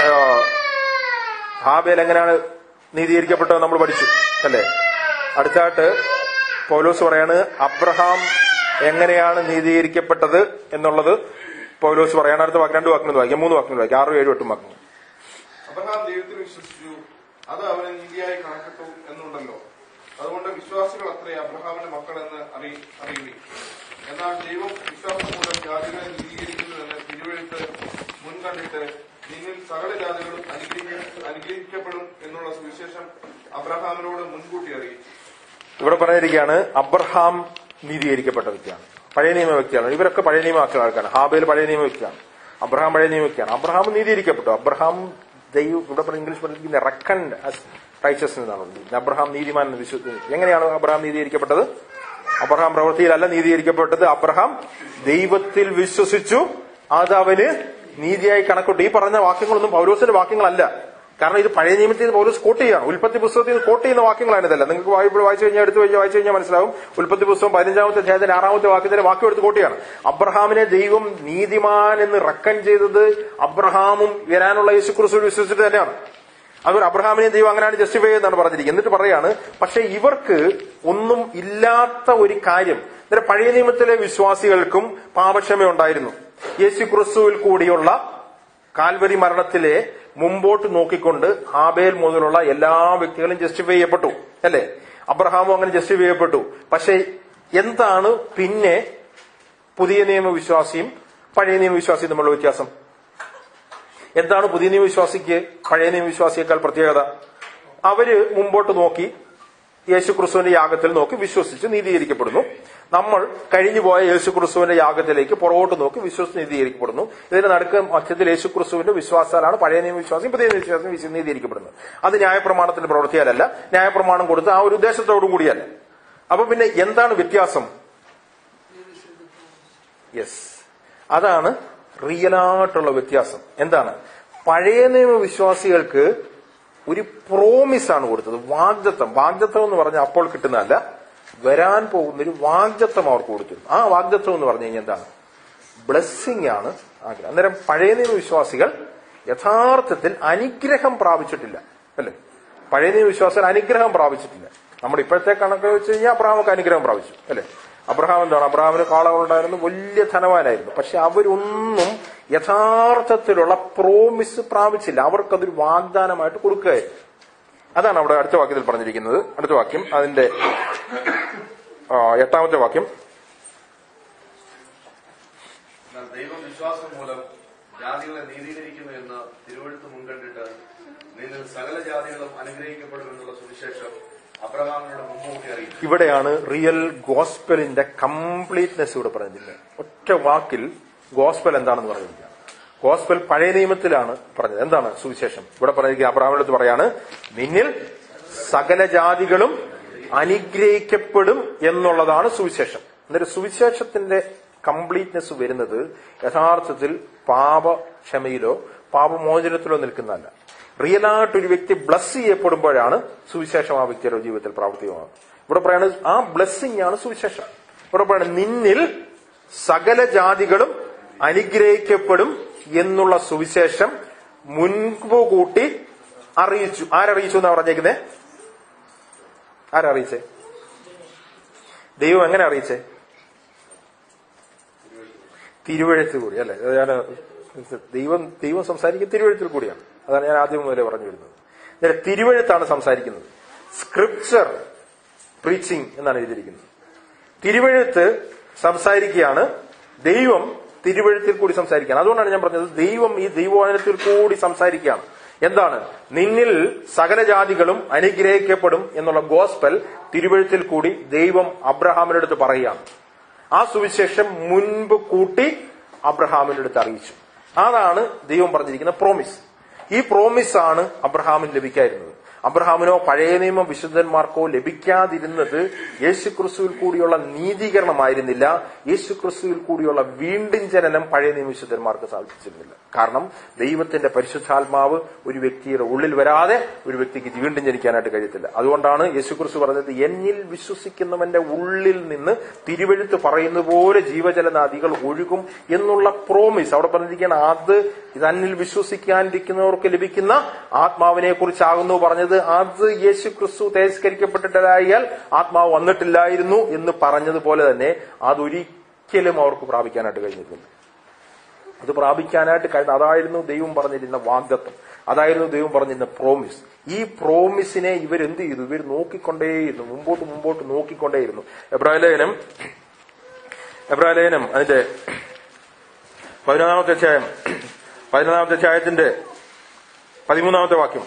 ഹാബേൽ എങ്ങനെയാണ് നീതീകരിക്കപ്പെട്ടത് നമ്മൾ പഠിച്ചു അല്ലേ. അടുത്തായിട്ട് പൗലോസ് പറയാണ് അബ്രഹാം എങ്ങനെയാണ് നീതീകരിക്കപ്പെട്ടത് എന്നുള്ളത് പൗലോസ് പറയാണ്. അടുത്ത വാക്ക് രണ്ട് വാക്കുകൾ വായിക്കാം, മൂന്ന് വാക്കുകൾ വായിക്കാം, ആറും ഏഴും എട്ടും വാക്കുകൾ. അബ്രഹാം ദൈവത്തിൽ വിശ്വസിച്ചു, അത് അവന് നീതിയായി കണക്കിട്ടു എന്നുണ്ടല്ലോ. അതുകൊണ്ട് വിശ്വാസികൾ അത്രേ അബ്രഹാമിന്റെ മക്കളെന്ന് അറിയുകയും, എന്നാൽ ദൈവം വിശ്വാസം മൂലം ജാതികളെ നീതീകരിക്കുന്നുവെന്ന് തിരുവെഴുത്ത് മുൻകണ്ടിട്ട് നിന്നിൽ സകല ജാതികളും അനുഗ്രഹിക്കപ്പെടും എന്നുള്ള സുവിശേഷം അബ്രഹാമിനോട് മുൻകൂട്ടി അറിയിച്ചു. ഇവിടെ പറഞ്ഞിരിക്കുകയാണ് അബ്രഹാം നീതീകരിക്കപ്പെട്ട വ്യക്തിയാണ്, പഴയ നിയമ വ്യക്തിയാണ്. ഇവരൊക്കെ പഴയ നിയമ ആൾക്കാരാണ്. ഹാബേൽ പഴയ നിയമ വ്യക്തിയാണ്, അബ്രഹാം പഴയ നിയമ വ്യക്തിയാണ്. അബ്രഹാം നീതീകരിക്കപ്പെട്ടു. അബ്രഹാം ദൈവം ഇവിടെ പറഞ്ഞ ഇംഗ്ലീഷ് പറഞ്ഞിരിക്കുന്ന റെക്കൺഡ് ആസ് റൈച്ചസ്നെസ് എന്നാണ്. അബ്രഹാം നീതിമാൻ എന്ന് വിശ്വസിച്ചു. എങ്ങനെയാണ് അബ്രഹാം നീതീകരിക്കപ്പെട്ടത്? അബ്രഹാം പ്രവൃത്തിയിലല്ല നീതീകരിക്കപ്പെട്ടത്. അബ്രഹാം ദൈവത്തിൽ വിശ്വസിച്ചു, അത് അവന് നീതിയായി കണക്കൂട്ടി. ഈ പറഞ്ഞ വാക്യങ്ങളൊന്നും പൗലോസിന്റെ വാക്യങ്ങളല്ല. കാരണം ഇത് പഴയ നിയമത്തിൽ നിന്ന് പൗലോസ് കോട്ട് ചെയ്യാണ്. ഉൽപ്പത്തി പുസ്തകത്തിൽ നിന്ന് കോട്ട് ചെയ്യുന്ന വാക്യങ്ങളാണ് ഇതല്ല. നിങ്ങൾക്ക് ബൈബിൾ വായിച്ചു കഴിഞ്ഞാൽ എടുത്ത് വായിച്ചു കഴിഞ്ഞാൽ മനസ്സിലാവും. ഉൽപ്പത്തി പുസ്തകം പതിനഞ്ചാമത്തെ അധ്യായത്തിന്റെ ആറാമത്തെ വാക്യത്തിന്റെ വാക്യം എടുത്ത് കോട്ട് ചെയ്യാണ്. അബ്രഹാമിനെ ദൈവം നീതിമാൻ എന്ന് റെക്കൺ ചെയ്തത് അബ്രഹാമും വരാനുള്ള യേശുക്രിസ്തുവിൽ വിശ്വസിച്ചിട്ട് തന്നെയാണ്. അതുപോലെ അബ്രഹാമിനെ ദൈവം അങ്ങനെയാണ് ജസ്റ്റിഫൈ എന്നാണ് പറഞ്ഞിരിക്കുന്നത്. എന്നിട്ട് പറയാണ്, പക്ഷെ ഇവർക്ക് ഒന്നും ഇല്ലാത്ത ഒരു കാര്യം. അന്നേരം പഴയ നിയമത്തിലെ വിശ്വാസികൾക്കും പാപക്ഷമ ഉണ്ടായിരുന്നു. യേശുക്രിസ്തുവിൽ കൂടിയുള്ള കാൽവരി മരണത്തിലെ മുമ്പോട്ട് നോക്കിക്കൊണ്ട് ഹാബേൽ മുതലുള്ള എല്ലാ വ്യക്തികളും ജസ്റ്റിഫൈ ചെയ്യപ്പെട്ടു അല്ലെ. അബ്രഹാമും അങ്ങനെ ജസ്റ്റിഫൈ ചെയ്യപ്പെട്ടു. പക്ഷെ എന്താണ് പിന്നെ പുതിയ നിയമവിശ്വാസിയും പഴയ നിയമവിശ്വാസിയും തമ്മിലുള്ള വ്യത്യാസം? എന്താണ് പുതിയ നിയമവിശ്വാസിക്ക് പഴയ നിയമവിശ്വാസിയേക്കാൾ പ്രത്യേകത? അവര് മുമ്പോട്ട് നോക്കി യേശുക്രിസ്തുവിന്റെ യാഗത്തിൽ നോക്കി വിശ്വസിച്ച് നീതീകരിക്കപ്പെടുന്നു. നമ്മൾ കഴിഞ്ഞുപോയ യേശുക്രിസ്തുവിന്റെ യാഗത്തിലേക്ക് പുറകോട്ട് നോക്കി വിശ്വസിച്ച് നീതീകരിക്കപ്പെടുന്നു. ഇതിന്റെ നടുക്ക് മധ്യത്തിൽ യേശുക്രിസ്തുവിന്റെ വിശ്വാസാലാണ് പഴയ നിയമവിശ്വാസിയും പുതിയ നിയമവിശ്വാസിയും നീതീകരിക്കപ്പെടുന്നത്. അത് ന്യായപ്രമാണത്തിന്റെ പ്രവൃത്തിയാലല്ല, ന്യായപ്രമാണം കൊടുത്ത് ആ ഒരു ഉദ്ദേശത്തോടു കൂടിയല്ല. അപ്പൊ പിന്നെ എന്താണ് വ്യത്യാസം? യെസ്, അതാണ് റിയലായിട്ടുള്ള വ്യത്യാസം. എന്താണ്? പഴയ നിയമവിശ്വാസികൾക്ക് ഒരു പ്രോമിസാണ് കൊടുത്തത്, വാഗ്ദത്തം. വാഗ്ദത്തം എന്ന് പറഞ്ഞാൽ അപ്പോൾ കിട്ടുന്നതല്ല, വരാൻ പോകുന്നൊരു വാഗ്ദത്തം അവർക്ക് കൊടുത്തിരുന്നു. ആ വാഗ്ദത്തം എന്ന് പറഞ്ഞു കഴിഞ്ഞാൽ എന്താണ്? ബ്ലെസ്സിംഗ് ആണ് ആഗ്രഹം. അന്നേരം പഴയ നിയമ വിശ്വാസികൾ യഥാർത്ഥത്തിൽ അനുഗ്രഹം പ്രാപിച്ചിട്ടില്ല അല്ലെ. പഴയ നിയമ വിശ്വാസികൾ അനുഗ്രഹം പ്രാപിച്ചിട്ടില്ല. നമ്മുടെ ഇപ്പോഴത്തെ കണക്ക് വെച്ച് കഴിഞ്ഞാൽ അബ്രഹാമൊക്കെ അനുഗ്രഹം പ്രാപിച്ചു അല്ലെ. അബ്രഹാം എന്താണ്? അബ്രഹാമിന് കാളകളുണ്ടായിരുന്നു, വലിയ ധനവാനായിരുന്നു. പക്ഷെ അവരൊന്നും യഥാർത്ഥത്തിലുള്ള പ്രോമിസ് പ്രാപിച്ചില്ല. അവർക്കതൊരു വാഗ്ദാനമായിട്ട് കൊടുക്കുകയായിരുന്നു. അതാണ് അവിടെ അടുത്ത വാക്യത്തിൽ പറഞ്ഞിരിക്കുന്നത്. അടുത്ത വാക്യം അതിന്റെ എട്ടാമത്തെ വാക്യം. ദൈവം വിശ്വാസം മൂലം ജാതികളെ നീതീകരിക്കുന്നു എന്ന് തിരുവെഴുത്ത് മുൻകണ്ടിട്ട് നിങ്ങൾ സകല ജാതികളും അനുഗ്രഹിക്കപ്പെടുമെന്നുള്ള സുവിശേഷം അബ്രഹാമിനോട് മുൻകൂട്ടി അറിയിച്ചു. ഇവിടെയാണ് റിയൽ ഗോസ്പലിന്റെ കംപ്ലീറ്റ്നെസ് ഇവിടെ പറഞ്ഞിരിക്കുന്നത്. ഒറ്റ വാക്കിൽ ഗോസ്പൽ എന്താണെന്ന് പറഞ്ഞിരിക്കുക. ഗോസ്പൽ പഴയ നിയമത്തിലാണ് പറഞ്ഞത്. എന്താണ് സുവിശേഷം? ഇവിടെ പറഞ്ഞിരിക്കുക അബ്രഹാമിനടുത്ത് പറയാണ്, നിന്നിൽ സകല ജാതികളും അനുഗ്രഹിക്കപ്പെടും എന്നുള്ളതാണ് സുവിശേഷം. എന്നിട്ട് സുവിശേഷത്തിന്റെ കംപ്ലീറ്റ്നെസ് വരുന്നത് യഥാർത്ഥത്തിൽ പാപക്ഷമയിലോ പാപമോചനത്തിലോ നിൽക്കുന്നതല്ല. റിയലായിട്ട് ഒരു വ്യക്തി ബ്ലസ് ചെയ്യപ്പെടുമ്പോഴാണ് സുവിശേഷം ആ വ്യക്തിയുടെ ജീവിതത്തിൽ പ്രാവർത്തികമാകുന്നത്. ഇവിടെ പറയാണ് ആ ബ്ലെസ്സിംഗ് ആണ് സുവിശേഷം. ഇവിടെ പറയാണ് നിന്നിൽ സകല ജാതികളും അനുഗ്രഹിക്കപ്പെടും എന്നുള്ള സുവിശേഷം മുൻപ് കൂട്ടി അറിയിച്ചു. ആരറിയിച്ചു എന്നാ പറഞ്ഞേക്കുന്നേ? ആരറിയിച്ചേ? ദൈവം എങ്ങനെ അറിയിച്ചേ? തിരുവഴുത്തിൽ കൂടി അല്ലെ? ഞാൻ ദൈവം ദൈവം സംസാരിക്കുന്നത് തിരുവഴുത്തിൽ കൂടിയാണ്. അതാണ് ഞാൻ ആദ്യം മുതലേ പറഞ്ഞു വരുന്നത്. നേരെ തിരുവഴുത്താണ് സംസാരിക്കുന്നത്. സ്ക്രിപ്ചർ പ്രീച്ചിങ് എന്നാണ് എഴുതിയിരിക്കുന്നത്. തിരുവഴുത്ത് സംസാരിക്കുകയാണ്, ദൈവം തിരുവഴുത്തിൽ കൂടി സംസാരിക്കുകയാണ്. അതുകൊണ്ടാണ് ഞാൻ പറഞ്ഞത് ദൈവം ഈ ദൈവവചനത്തിൽ കൂടി സംസാരിക്കുകയാണ്. എന്താണ്? നിന്നിൽ സകല ജാതികളും അനുഗ്രഹിക്കപ്പെടും എന്നുള്ള ഗോസ്പൽ തിരുവഴുത്തിൽ കൂടി ദൈവം അബ്രഹാമിന്റെ അടുത്ത് പറയുകയാണ്. ആ സുവിശേഷം മുൻപ് കൂട്ടി അബ്രഹാമിന്റെ അടുത്ത് അറിയിച്ചു. അതാണ് ദൈവം പറഞ്ഞിരിക്കുന്ന പ്രോമിസ്. ഈ പ്രോമിസ് ആണ് അബ്രഹാമിന് ലഭിക്കാതിരുന്നത്. അബ്രഹാമിനോ പഴയ നിയമ വിശുദ്ധന്മാർക്കോ ലഭിക്കാതിരുന്നത് യേശുക്രിസ്തുവിൽ കൂടിയുള്ള നീതീകരണമായിരുന്നില്ല. യേശുക്രിസ്തുവിൽ കൂടിയുള്ള വീണ്ടും ജനനം പഴയ നിയമ വിശുദ്ധന്മാർക്ക് സാധിച്ചിരുന്നില്ല. കാരണം ദൈവത്തിന്റെ പരിശുദ്ധാത്മാവ് ഒരു വ്യക്തിയുടെ ഉള്ളിൽ വരാതെ ഒരു വ്യക്തിക്ക് വീണ്ടും ജനിക്കാനായിട്ട് കഴിയത്തില്ല. അതുകൊണ്ടാണ് യേശുക്രിസ്തു പറഞ്ഞത്, എന്നിൽ വിശ്വസിക്കുന്നവന്റെ ഉള്ളിൽ നിന്ന് തിരുവെഴുത്ത് പറയുന്ന പോലെ ജീവജല നദികൾ ഒഴുകും എന്നുള്ള പ്രോമിസ് അവിടെ പറഞ്ഞിരിക്കുകയാണ്. അത് തന്നിൽ വിശ്വസിക്കാനിരിക്കുന്നവർക്ക് ലഭിക്കുന്ന ആത്മാവിനെ കുറിച്ചാകുന്നു പറഞ്ഞത്. അത് യേശു ക്രിസ്തു തേജസ്കരിക്കപ്പെട്ടിട്ടായാൽ ആത്മാവ് വന്നിട്ടില്ലായിരുന്നു എന്ന് പറഞ്ഞതുപോലെ തന്നെ അതൊരിക്കലും അവർക്ക് പ്രാപിക്കാനായിട്ട് കഴിഞ്ഞിരുന്നില്ല. അത് പ്രാപിക്കാനായിട്ട് കഴിഞ്ഞ അതായിരുന്നു ദൈവം പറഞ്ഞിരുന്ന വാഗ്ദത്തം, അതായിരുന്നു ദൈവം പറഞ്ഞിരുന്ന പ്രോമിസ്. ഈ പ്രോമിസിനെ ഇവരെന്ത് ചെയ്തു? ഇവർ നോക്കിക്കൊണ്ടേയിരുന്നു, മുമ്പോട്ട് മുമ്പോട്ട് നോക്കിക്കൊണ്ടേയിരുന്നു. എബ്രായലേഖനം എബ്രായലേഖനം അതിന്റെ പതിനൊന്നാമത്തെ അധ്യായം പതിനൊന്നാമത്തെ അധ്യായത്തിന്റെ പതിമൂന്നാമത്തെ വാക്യം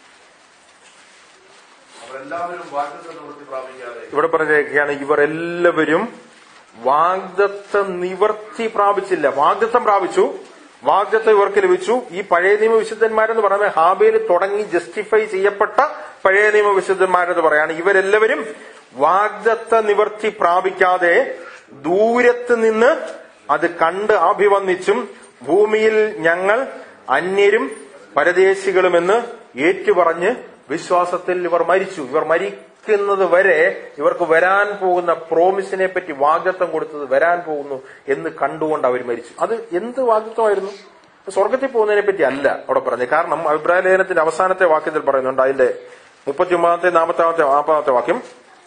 ഇവിടെ പറഞ്ഞിരിക്കുകയാണ്, ഇവർ എല്ലാവരും വാഗ്ദത്ത നിവർത്തി പ്രാപിച്ചില്ല. വാഗ്ദത്തം പ്രാപിച്ചു, വാഗ്ദത്തം ഇവർക്ക് ലഭിച്ചു. ഈ പഴയ നിയമ വിശുദ്ധന്മാരെന്ന് പറയുന്നത് ഹാബേൽ തുടങ്ങി ജസ്റ്റിഫൈ ചെയ്യപ്പെട്ട പഴയ നിയമ വിശുദ്ധന്മാരെന്ന് പറയാണ്. ഇവരെല്ലാവരും വാഗ്ദത്ത നിവർത്തി പ്രാപിക്കാതെ ദൂരത്ത് നിന്ന് അത് കണ്ട് അഭിവന്ദിച്ചും ഭൂമിയിൽ ഞങ്ങൾ അന്യരും പരദേശികളുമെന്ന് ഏറ്റുപറഞ്ഞ് വിശ്വാസത്തിൽ ഇവർ മരിച്ചു. ഇവർ മരിക്കുന്നത് വരെ ഇവർക്ക് വരാൻ പോകുന്ന പ്രോമിസിനെ പറ്റി വാഗ്ദത്തം കൊടുത്തത് വരാൻ പോകുന്നു എന്ന് കണ്ടുകൊണ്ട് അവർ മരിച്ചു. അത് എന്ത് വാഗ്ദത്തമായിരുന്നു? സ്വർഗത്തിൽ പോകുന്നതിനെ പറ്റി അല്ല അവിടെ പറഞ്ഞത്. കാരണം അഭിപ്രായ ലേഖനത്തിന്റെ അവസാനത്തെ വാക്യത്തിൽ പറയുന്നുണ്ട്, അതിന്റെ മുപ്പത്തി ഒമ്പതാമത്തെ നാൽപ്പത്താമത്തെ നാൽപ്പതാമത്തെ വാക്യം,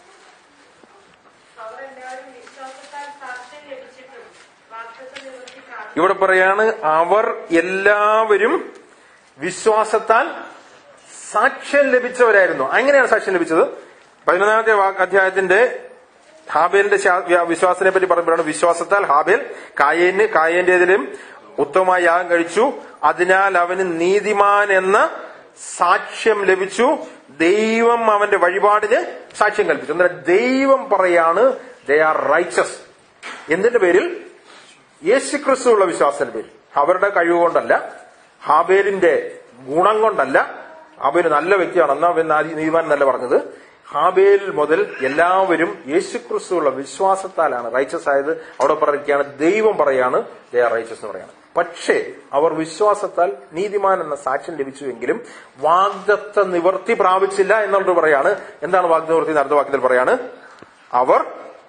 ഇവിടെ പറയാണ് അവർ എല്ലാവരും വിശ്വാസത്താൽ സാക്ഷ്യം ലഭിച്ചവരായിരുന്നു. എങ്ങനെയാണ് സാക്ഷ്യം ലഭിച്ചത്? പതിനൊന്നാമത്തെ അധ്യായത്തിന്റെ ഹാബേലിന്റെ വിശ്വാസത്തിനെ പറ്റി പറയുമ്പോഴാണ്, വിശ്വാസത്താൽ ഹാബേൽ കായേന് കായേന്റേതിലും ഉത്തമമായി യാഗം കഴിച്ചു, അതിനാൽ അവന് നീതിമാൻ എന്ന സാക്ഷ്യം ലഭിച്ചു, ദൈവം അവന്റെ വഴിപാടിന് സാക്ഷ്യം കൽപ്പിച്ചു. എന്നാൽ ദൈവം പറയാണ് ദേ ആർ റൈച്ചസ്. എന്തിന്റെ പേരിൽ? യേശുക്രിസ്തുവുള്ള വിശ്വാസത്തിന്റെ പേരിൽ. അവരുടെ കഴിവുകൊണ്ടല്ല, ഹാബേലിന്റെ ഗുണം കൊണ്ടല്ല. ഹാബേൽ നല്ല വ്യക്തിയാണ്, എന്നാ പിന്നെ നീതിമാൻ എന്നല്ല പറഞ്ഞത്. ഹാബേൽ മുതൽ എല്ലാവരും യേശുക്രിസ്തുവുള്ള വിശ്വാസത്താലാണ് റൈച്ചസ് ആയത്. അവിടെ പറയുകയാണ്, ദൈവം പറയാണ് ദേ ആർ റൈച്ചസ് എന്ന് പറയാണ്. പക്ഷേ അവർ വിശ്വാസത്താൽ നീതിമാൻ എന്ന സാക്ഷ്യം ലഭിച്ചുവെങ്കിലും വാഗ്ദത്ത നിവർത്തി പ്രാപിച്ചില്ല എന്നുള്ളത് പറയാണ്. എന്താണ് വാഗ്ദത്ത നിവർത്തി? അടുത്ത വാക്യത്തിൽ പറയാണ്, അവർ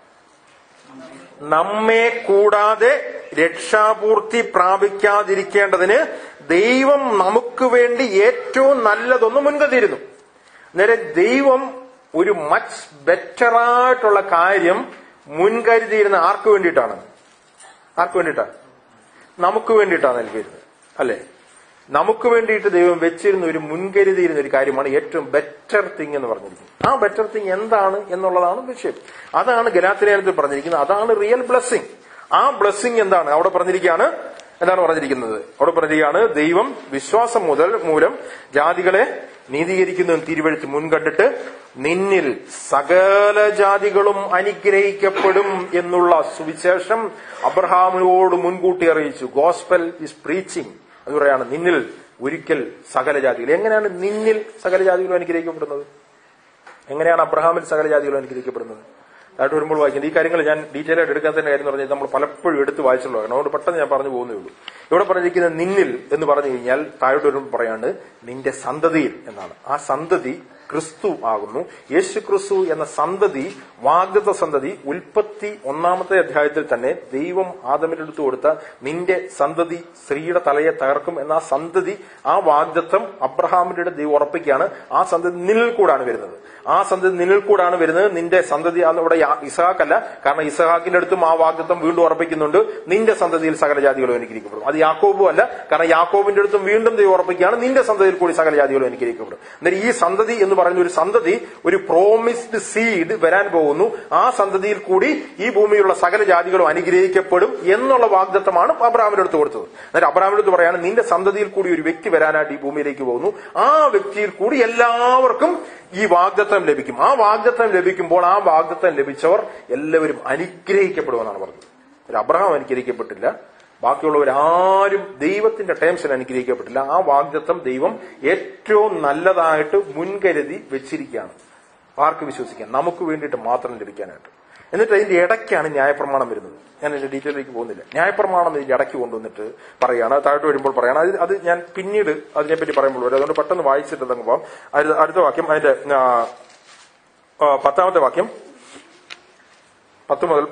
നമ്മെ കൂടാതെ രക്ഷാപൂർത്തി പ്രാപിക്കാതിരിക്കേണ്ടതിന് ദൈവം നമുക്ക് വേണ്ടി ഏറ്റവും നല്ലതൊന്ന് മുൻകരുതിയിരുന്നു. നേരെ ദൈവം ഒരു മച്ച് ബെറ്ററായിട്ടുള്ള കാര്യം മുൻകരുതിയിരുന്ന ആർക്ക് വേണ്ടിയിട്ടാണ്? ആർക്ക് വേണ്ടിയിട്ടാണ്? നമുക്ക് വേണ്ടിയിട്ടാണ് നൽകിയിരുന്നത്, അല്ലെ? നമുക്ക് വേണ്ടിയിട്ട് ദൈവം വെച്ചിരുന്ന ഒരു മുൻകരുതിയിരുന്ന ഒരു കാര്യമാണ് ഏറ്റവും ബെറ്റർ തിങ് എന്ന് പറഞ്ഞിരിക്കുന്നത്. ആ ബെറ്റർ തിങ് എന്താണ് എന്നുള്ളതാണ് വിഷയം. അതാണ് ഗലാത്യലേഖനത്തിൽ പറഞ്ഞിരിക്കുന്നത്. അതാണ് റിയൽ ബ്ലെസ്സിങ്. ആ ബ്ലെസ്സിങ് എന്താണ്? അവിടെ പറഞ്ഞിരിക്കുകയാണ്, എന്താണ് പറഞ്ഞിരിക്കുന്നത്? അവിടെ പറഞ്ഞിരിക്കുകയാണ്, ദൈവം വിശ്വാസം മുതൽ മൂലം ജാതികളെ നീതീകരിക്കുന്ന തിരുവെഴുത്ത് മുൻകണ്ടിട്ട് നിന്നിൽ സകല ജാതികളും അനുഗ്രഹിക്കപ്പെടും എന്നുള്ള സുവിശേഷം അബ്രഹാമിനോട് മുൻകൂട്ടി അറിയിച്ചു. Gospel is preaching. അത് പറയാണ്, നിന്നിൽ ഒരിക്കൽ സകല ജാതികൾ. എങ്ങനെയാണ് നിന്നിൽ സകല ജാതികളും അനുഗ്രഹിക്കപ്പെടുന്നത്? എങ്ങനെയാണ് അബ്രഹാമിൽ സകല ജാതികളും അനുഗ്രഹിക്കപ്പെടുന്നത്? താഴോട്ട് വരുമ്പോൾ വായിക്കുന്നത് ഈ കാര്യങ്ങൾ ഞാൻ ഡീറ്റെയിൽ ആയിട്ട് എടുക്കാത്തതിന്റെ കാര്യം എന്ന് പറഞ്ഞാൽ നമ്മൾ പലപ്പോഴും എടുത്ത് വായിച്ചുള്ളതാണ്. അതുകൊണ്ട് പെട്ടെന്ന് ഞാൻ പറഞ്ഞു പോകുന്നേ ഉള്ളൂ. ഇവിടെ പറഞ്ഞിരിക്കുന്ന നിന്നിൽ എന്ന് പറഞ്ഞു കഴിഞ്ഞാൽ താഴോട്ട് വരുമ്പോൾ പറയാണ്ട് നിന്റെ സന്തതിയിൽ എന്നാണ്. ആ സന്തതി ക്രിസ്തു ആകുന്നു. യേശു ക്രിസ്തു എന്ന സന്തതി, വാഗ്ദത്ത സന്തതി, ഉൽപ്പത്തി ഒന്നാമത്തെ അധ്യായത്തിൽ തന്നെ ദൈവം ആദമിന്റെ അടുത്ത് കൊടുത്ത നിന്റെ സന്തതി സ്ത്രീയുടെ തലയെ തകർക്കും എന്ന ആ സന്തതി, ആ വാഗ്ദത്തം അബ്രഹാമിന്റെ ദൈവം ഉറപ്പിക്കുകയാണ്. ആ സന്തതി നിന്നിൽ കൂടാണ് വരുന്നത്. ആ സന്തതി നിന്നിൽ കൂടാണ് വരുന്നത്. നിന്റെ സന്തതി ഇവിടെ ഇസഹാക്കല്ല, കാരണം ഇസഹാക്കിന്റെ അടുത്തും ആ വാഗ്ദത്തം വീണ്ടും ഉറപ്പിക്കുന്നുണ്ട്. നിന്റെ സന്തതിയിൽ സകല ജാതികളും അനുഗ്രഹിക്കപ്പെടും. അത് യാക്കോബും അല്ല, കാരണം യാക്കോബിന്റെ അടുത്തും വീണ്ടും ദൈവം ഉറപ്പിക്കുകയാണ് നിന്റെ സന്തതിയിൽ കൂടി സകല ജാതികളും അനുഗ്രഹിക്കപ്പെടും. എന്നാൽ ഈ സന്തതി എന്ന് പറയുന്ന ഒരു സന്തതി, ഒരു പ്രോമിസ്ഡ് സീഡ് വരാൻ പോകുന്നു. ആ സന്തതിയിൽ കൂടി ഈ ഭൂമിയിലുള്ള സകല ജാതികളും അനുഗ്രഹിക്കപ്പെടും എന്നുള്ള വാഗ്ദത്തമാണ് അബ്രഹാമിന്റെ അടുത്ത് കൊടുത്തത്. എന്നാൽ അബ്രഹാമിന്റെ അടുത്ത് പറയാണ് നിന്റെ സന്തതിയിൽ കൂടി ഒരു വ്യക്തി വരാനായിട്ട് ഈ ഭൂമിയിലേക്ക് പോകുന്നു. ആ വ്യക്തിയിൽ കൂടി എല്ലാവർക്കും ഈ വാഗ്ദത്തം ലഭിക്കും. ആ വാഗ്ദത്തം ലഭിക്കുമ്പോൾ ആ വാഗ്ദത്തം ലഭിച്ചവർ എല്ലാവരും അനുഗ്രഹിക്കപ്പെടുമെന്നാണ് പറഞ്ഞത്. ഒരു അബ്രഹാം അനുഗ്രഹിക്കപ്പെട്ടില്ല, ബാക്കിയുള്ളവരാരും ദൈവത്തിന്റെ ടേംസിൽ അനുഗ്രഹിക്കപ്പെട്ടില്ല. ആ വാഗ്ദത്തം ദൈവം ഏറ്റവും നല്ലതായിട്ട് മുൻകരുതി വെച്ചിരിക്കുകയാണ്. ആർക്ക് വിശ്വസിക്കാൻ? നമുക്ക് വേണ്ടിയിട്ട് മാത്രം ലഭിക്കാനായിട്ട്. എന്നിട്ട് അതിന്റെ ഇടയ്ക്കാണ് ന്യായപ്രമാണം വരുന്നത്. ഞാൻ അതിന്റെ ഡീറ്റെയിലേക്ക് പോകുന്നില്ല. ന്യായപ്രമാണം ഇതിന്റെ ഇടയ്ക്ക് കൊണ്ടുവന്നിട്ട് പറയാണ്, താഴോട്ട് വരുമ്പോൾ പറയാണ്. അത് അത് ഞാൻ പിന്നീട് അതിനെപ്പറ്റി പറയുമ്പോൾ വരും. അതുകൊണ്ട് പെട്ടെന്ന് വായിച്ചിട്ട് അങ്ങ് പോവാം. അടുത്ത വാക്യം, അതിന്റെ പത്താമത്തെ വാക്യം, പത്ത് മുതൽ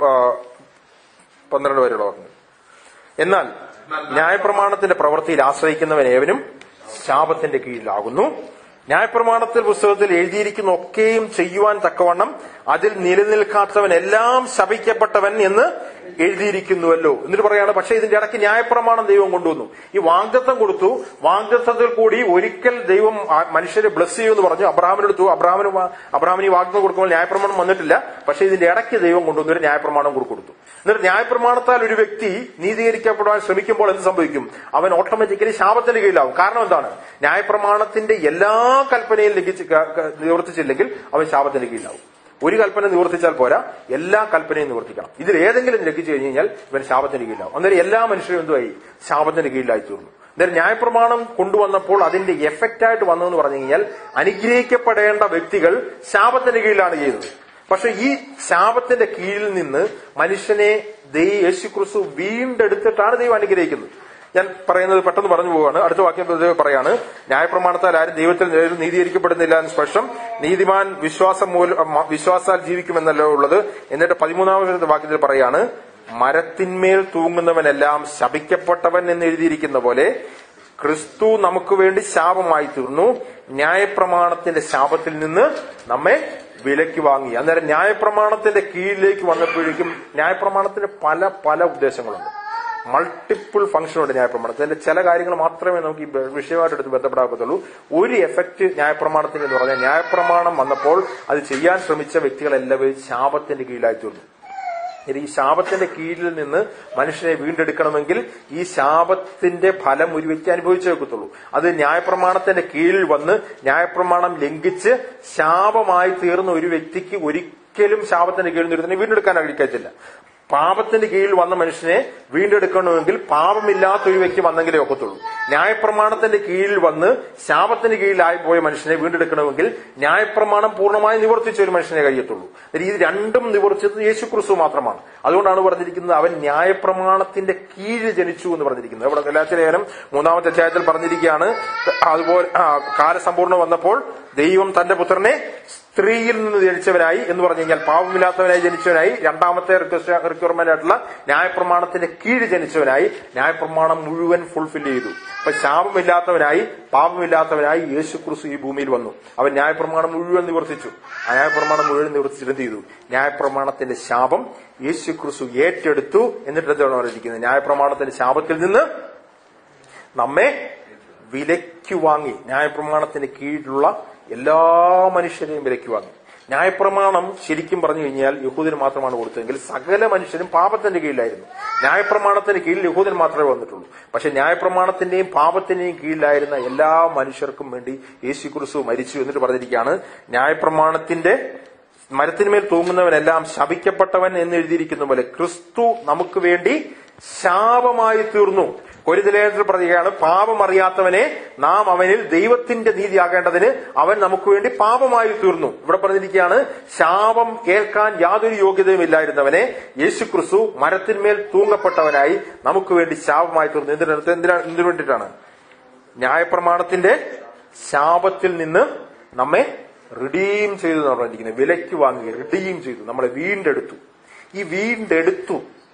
പന്ത്രണ്ട് വരെയുള്ള വാക്യം. എന്നാൽ ന്യായപ്രമാണത്തിന്റെ പ്രവൃത്തിയിൽ ആശ്രയിക്കുന്നവൻ ഏവനും ശാപത്തിന്റെ കീഴിലാകുന്നു. ന്യായപ്രമാണത്തിൽ പുസ്തകത്തിൽ എഴുതിയിരിക്കുന്ന ഒക്കെയും ചെയ്യുവാൻ തക്കവണ്ണം അതിൽ നിലനിൽക്കാത്തവൻ എല്ലാം ശപിക്കപ്പെട്ടവൻ എന്ന് എഴുതിയിരിക്കുന്നുവല്ലോ. എന്നിട്ട് പറയാണ്, പക്ഷെ ഇതിന്റെ ഇടയ്ക്ക് ന്യായപ്രമാണം ദൈവം കൊണ്ടുവന്നു. ഈ വാഗ്ദത്തം കൊടുത്തു. വാഗ്ദത്തത്തിൽ കൂടി ഒരിക്കൽ ദൈവം മനുഷ്യരെ ബ്ലസ് ചെയ്യുമെന്ന് പറഞ്ഞു. അബ്രഹാമിനെടുത്തു. അബ്രഹാമിന് അബ്രഹാമിന് ഈ വാഗ്ദത്തം കൊടുക്കുമ്പോൾ ന്യായപ്രമാണം വന്നിട്ടില്ല. പക്ഷെ ഇതിന്റെ ഇടയ്ക്ക് ദൈവം കൊണ്ടുവന്നു ഒരു ന്യായപ്രമാണം കൊടുത്തു. എന്നിട്ട് ന്യായപ്രമാണത്താൽ ഒരു വ്യക്തി നീതീകരിക്കപ്പെടാൻ ശ്രമിക്കുമ്പോൾ എന്ത് സംഭവിക്കും? അവൻ ഓട്ടോമാറ്റിക്കലി ശാപത്തിന്റെ കീഴിലാവും. കാരണം എന്താണ്? ന്യായപ്രമാണത്തിന്റെ എല്ലാ കൽപ്പനയും ലംഘിച്ച് നിവർത്തിച്ചില്ലെങ്കിൽ അവൻ ശാപത്തിന്റെ കീഴിലാവും. ഒരു കൽപ്പന നിവർത്തിച്ചാൽ പോരാ, എല്ലാ കൽപ്പനയും നിവർത്തിക്കണം. ഇതിൽ ഏതെങ്കിലും ലംഘിച്ചു കഴിഞ്ഞു കഴിഞ്ഞാൽ ഇവൻ ശാപത്തിന്റെ കീഴിലാവും. അന്നേരം എല്ലാ മനുഷ്യരും എന്തുമായി? ശാപത്തിന്റെ കീഴിലായി തീർന്നു. അന്നേരം ന്യായപ്രമാണം കൊണ്ടുവന്നപ്പോൾ അതിന്റെ എഫക്റ്റ് ആയിട്ട് വന്നതെന്ന് പറഞ്ഞു കഴിഞ്ഞാൽ അനുഗ്രഹിക്കപ്പെടേണ്ട വ്യക്തികൾ ശാപത്തിന്റെ കീഴിലാണ് ചെയ്തത്. പക്ഷെ ഈ ശാപത്തിന്റെ കീഴിൽ നിന്ന് മനുഷ്യനെ യേശുക്രിസ്തു വീണ്ടെടുത്തിട്ടാണ് ദൈവം അനുഗ്രഹിക്കുന്നത്. ഞാൻ പറയുന്നത് പെട്ടെന്ന് പറഞ്ഞു പോവുകയാണ്. അടുത്ത വാക്യം പറയാണ്, ന്യായപ്രമാണത്താൽ ആരും ദൈവത്തിൽ നീതീകരിക്കപ്പെടുന്നില്ല എന്ന് സ്പഷ്ടം. നീതിമാൻ വിശ്വാസം മൂലം വിശ്വാസാൽ ജീവിക്കുമെന്നല്ലോ ഉള്ളത്. എന്നിട്ട് പതിമൂന്നാമത്തെ വാക്യത്തിൽ പറയാണ്, മരത്തിന്മേൽ തൂങ്ങുന്നവനെല്ലാം ശപിക്കപ്പെട്ടവൻ എന്ന് എഴുതിയിരിക്കുന്ന പോലെ ക്രിസ്തു നമുക്ക് വേണ്ടി ശാപമായി തീർന്നു. ന്യായപ്രമാണത്തിന്റെ ശാപത്തിൽ നിന്ന് നമ്മെ വിലയ്ക്ക് വാങ്ങി. അന്നേരം ന്യായപ്രമാണത്തിന്റെ കീഴിലേക്ക് വന്നപ്പോഴേക്കും ന്യായപ്രമാണത്തിന് പല പല ഉദ്ദേശങ്ങളുണ്ട്. മൾട്ടിപ്പിൾ ഫംഗ്ഷനുണ്ട് ന്യായപ്രമാണത്തിൽ. അതിന്റെ ചില കാര്യങ്ങൾ മാത്രമേ നമുക്ക് ഈ വിഷയമായിട്ട് എടുത്ത് ബന്ധപ്പെടാക്കത്തുള്ളൂ. ഒരു എഫക്ട് ന്യായപ്രമാണത്തിന് എന്ന് പറഞ്ഞാൽ, ന്യായപ്രമാണം വന്നപ്പോൾ അത് ചെയ്യാൻ ശ്രമിച്ച വ്യക്തികളെല്ലാവരും ശാപത്തിന്റെ കീഴിലായി തീർന്നു. ഈ ശാപത്തിന്റെ കീഴിൽ നിന്ന് മനുഷ്യനെ വീണ്ടെടുക്കണമെങ്കിൽ ഈ ശാപത്തിന്റെ ഫലം ഒരു വ്യക്തി അനുഭവിച്ചേ വെക്കത്തുള്ളൂ. അത് ന്യായപ്രമാണത്തിന്റെ കീഴിൽ വന്ന് ന്യായപ്രമാണം ലംഘിച്ച് ശാപമായി തീർന്ന ഒരു വ്യക്തിക്ക് ഒരിക്കലും ശാപത്തിന്റെ കീഴിൽ നിന്ന് വീണ്ടെടുക്കാൻ കഴിയത്തില്ല. പാപത്തിന്റെ കീഴിൽ വന്ന മനുഷ്യനെ വീണ്ടെടുക്കണമെങ്കിൽ പാപമില്ലാത്ത ഒരു വ്യക്തി വന്നെങ്കിലേ ഒക്കത്തുള്ളൂ. ന്യായപ്രമാണത്തിന്റെ കീഴിൽ വന്ന് ശാപത്തിന്റെ കീഴിലായി പോയ മനുഷ്യനെ വീണ്ടെടുക്കണമെങ്കിൽ ന്യായപ്രമാണം പൂർണ്ണമായി നിവർത്തിച്ച ഒരു മനുഷ്യനെ കഴിയത്തുള്ളൂ. ഇത് രണ്ടും നിവർത്തിച്ചത് യേശുക്രിസ്തു മാത്രമാണ്. അതുകൊണ്ടാണ് പറഞ്ഞിരിക്കുന്നത് അവൻ ന്യായപ്രമാണത്തിന്റെ കീഴിൽ ജനിച്ചു എന്ന് പറഞ്ഞിരിക്കുന്നത്. ഇവിടെ ഗലാത്യ ലേഖനം മൂന്നാമത്തെ അധ്യായത്തിൽ പറഞ്ഞിരിക്കുകയാണ്, അതുപോലെ കാലസമ്പൂർണ്ണം വന്നപ്പോൾ ദൈവം തന്റെ പുത്രനെ സ്ത്രീയിൽ നിന്ന് ജനിച്ചവനായി എന്ന് പറഞ്ഞു കഴിഞ്ഞാൽ പാപമില്ലാത്തവനായി ജനിച്ചവനായി, രണ്ടാമത്തെ റിക്വയർമെന്റ് ആയിട്ടുള്ള ന്യായപ്രമാണത്തിന്റെ കീഴ് ജനിച്ചവനായി ന്യായപ്രമാണം മുഴുവൻ ഫുൾഫിൽ ചെയ്തു. അപ്പൊ ശാപമില്ലാത്തവനായി പാപമില്ലാത്തവനായി യേശുക്രിസ്തു ഈ ഭൂമിയിൽ വന്നു. അവൻ ന്യായപ്രമാണം മുഴുവൻ നിവർത്തിച്ചു. ആ ന്യായപ്രമാണം മുഴുവൻ നിവർത്തിച്ചിട്ട് എന്ത് ചെയ്തു? ന്യായപ്രമാണത്തിന്റെ ശാപം യേശുക്രിസ്തു ഏറ്റെടുത്തു. എന്നിട്ട് എന്താണ് പറഞ്ഞിരിക്കുന്നത്? ന്യായപ്രമാണത്തിന്റെ ശാപത്തിൽ നിന്ന് നമ്മെ വിലയ്ക്ക് വാങ്ങി. ന്യായപ്രമാണത്തിന്റെ കീഴിലുള്ള എല്ലാ മനുഷ്യരെയും വിലയ്ക്ക് വാങ്ങി. ന്യായപ്രമാണം ശരിക്കും പറഞ്ഞു കഴിഞ്ഞാൽ യഹൂദന് മാത്രമാണ് കൊടുത്തതെങ്കിൽ സകല മനുഷ്യരും പാപത്തിന്റെ കീഴിലായിരുന്നു. ന്യായപ്രമാണത്തിന്റെ കീഴിൽ യഹൂദൻ മാത്രമേ വന്നിട്ടുള്ളൂ. പക്ഷെ ന്യായപ്രമാണത്തിന്റെയും പാപത്തിന്റെയും കീഴിലായിരുന്ന എല്ലാ മനുഷ്യർക്കും വേണ്ടി യേശുക്രിസ്തു മരിച്ചു. എന്നിട്ട് പറഞ്ഞിരിക്കുകയാണ്, ന്യായപ്രമാണത്തിന്റെ മരത്തിന്മേൽ തൂങ്ങുന്നവനെല്ലാം ശപിക്കപ്പെട്ടവൻ എന്ന് എഴുതിയിരിക്കുന്ന പോലെ ക്രിസ്തു നമുക്ക് വേണ്ടി ശാപമായി തീർന്നു. കൊരിന്ത്യലേഖനത്തിൽ പറയുകയാണ്, പാപം അറിയാത്തവനെ നാം അവനിൽ ദൈവത്തിന്റെ നീതിയാകേണ്ടതിന് അവൻ നമുക്ക് വേണ്ടി പാപമായി തീർന്നു. ഇവിടെ പറഞ്ഞിരിക്കുകയാണ്, ശാപം ഏൽക്കാൻ യാതൊരു യോഗ്യതയും ഇല്ലായിരുന്നവനെ യേശുക്രിസ്തു മരത്തിന്മേൽ തൂങ്ങപ്പെട്ടവനായി നമുക്ക് വേണ്ടി ശാപമായി തീർന്നു. എന്തിനടുത്ത് എന്തിനാ എന്തിനു വേണ്ടിയിട്ടാണ്? ന്യായപ്രമാണത്തിന്റെ ശാപത്തിൽ നിന്ന് നമ്മെ റിഡീം ചെയ്തു എന്ന് പറഞ്ഞിരിക്കുന്നത്. വിലയ്ക്ക് വാങ്ങി, റിഡീം ചെയ്തു, നമ്മളെ വീണ്ടെടുത്തു. ഈ വീണ്ടെടുത്തു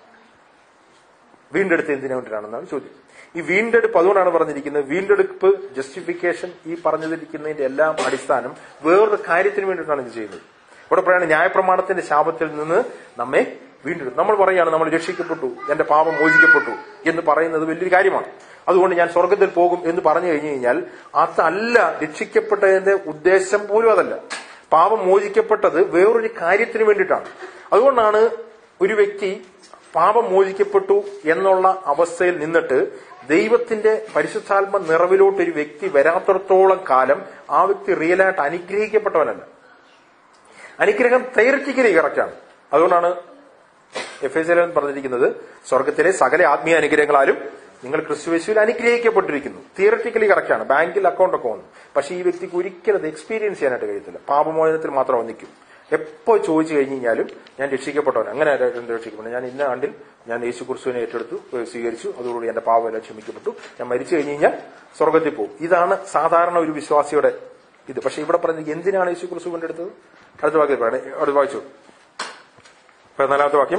വീണ്ടെടുത്ത് എന്തിനു വേണ്ടിയിട്ടാണെന്നാണ് ചോദ്യം. ഈ വീണ്ടെടുപ്പ് അതുകൊണ്ടാണ് പറഞ്ഞിരിക്കുന്നത്, വീണ്ടെടുപ്പ്, ജസ്റ്റിഫിക്കേഷൻ, ഈ പറഞ്ഞിരിക്കുന്നതിന്റെ എല്ലാം അടിസ്ഥാനം വേറൊരു കാര്യത്തിന് വേണ്ടിയിട്ടാണ് ഇത് ചെയ്യുന്നത്. ഇവിടെ പറയുന്നത് ന്യായപ്രമാണത്തിന്റെ ശാപത്തിൽ നിന്ന് നമ്മെ വീണ്ടെടുത്തു. നമ്മൾ പറയാണ് നമ്മൾ രക്ഷിക്കപ്പെട്ടു, എന്റെ പാപം മോചിക്കപ്പെട്ടു എന്ന് പറയുന്നത് വലിയൊരു കാര്യമാണ്. അതുകൊണ്ട് ഞാൻ സ്വർഗത്തിൽ പോകും എന്ന് പറഞ്ഞു കഴിഞ്ഞു കഴിഞ്ഞാൽ അതല്ല രക്ഷിക്കപ്പെട്ടതിന്റെ ഉദ്ദേശം പോലും. അതല്ല, പാപം മോചിക്കപ്പെട്ടത് വേറൊരു കാര്യത്തിന് വേണ്ടിയിട്ടാണ്. അതുകൊണ്ടാണ് ഒരു വ്യക്തി പാപം മോചിക്കപ്പെട്ടു എന്നുള്ള അവസ്ഥയിൽ നിന്നിട്ട് ദൈവത്തിന്റെ പരിശുദ്ധാത്മ നിറവിലോട്ട് ഒരു വ്യക്തി വരാത്തിടത്തോളം കാലം ആ വ്യക്തി റിയലായിട്ട് അനുഗ്രഹിക്കപ്പെട്ടവനല്ല. അനുഗ്രഹം തിയറിറ്റിക്കലി കറക്റ്റാണ്. അതുകൊണ്ടാണ് എഫ് എസ് എൽ പറഞ്ഞിരിക്കുന്നത്, സ്വർഗത്തിലെ സകല ആത്മീയ അനുഗ്രഹങ്ങളാലും നിങ്ങൾ ക്രിസ്തുയേശുവിൽ അനുഗ്രഹിക്കപ്പെട്ടിരിക്കുന്നു. തിയറിറ്റിക്കലി കറക്റ്റാണ്, ബാങ്കിൽ അക്കൗണ്ട് ഒക്കെ വന്നു. പക്ഷെ ഈ വ്യക്തിക്ക് ഒരിക്കലും അത് എക്സ്പീരിയൻസ് ചെയ്യാനായിട്ട് കഴിയത്തില്ല. പാപമോചനത്തിൽ മാത്രം വന്നിക്കും. എപ്പോൾ ചോദിച്ചു കഴിഞ്ഞു കഴിഞ്ഞാലും ഞാൻ രക്ഷിക്കപ്പെട്ടവൻ, അങ്ങനെ രക്ഷിക്കപ്പെട്ടു, ഞാൻ ഇന്ന ആണ്ടിൽ ഞാൻ യേശു ക്രിസ്തുവിനെ ഏറ്റെടുത്തു, സ്വീകരിച്ചു, അതോടുകൂടി എന്റെ പാപമെല്ലാം ക്ഷമിക്കപ്പെട്ടു, ഞാൻ മരിച്ചു കഴിഞ്ഞു കഴിഞ്ഞാൽ സ്വർഗത്തിൽ പോകും. ഇതാണ് സാധാരണ ഒരു വിശ്വാസിയുടെ ഇത്. പക്ഷെ ഇവിടെ പറഞ്ഞത് എന്തിനാണ് യേശു ക്രിസ്തു കൊണ്ടെടുത്തത്? അടുത്ത വാക്യം പറയണേ, അടുത്ത വായിച്ചു. പതിനാലാമത്തെ വാക്യം,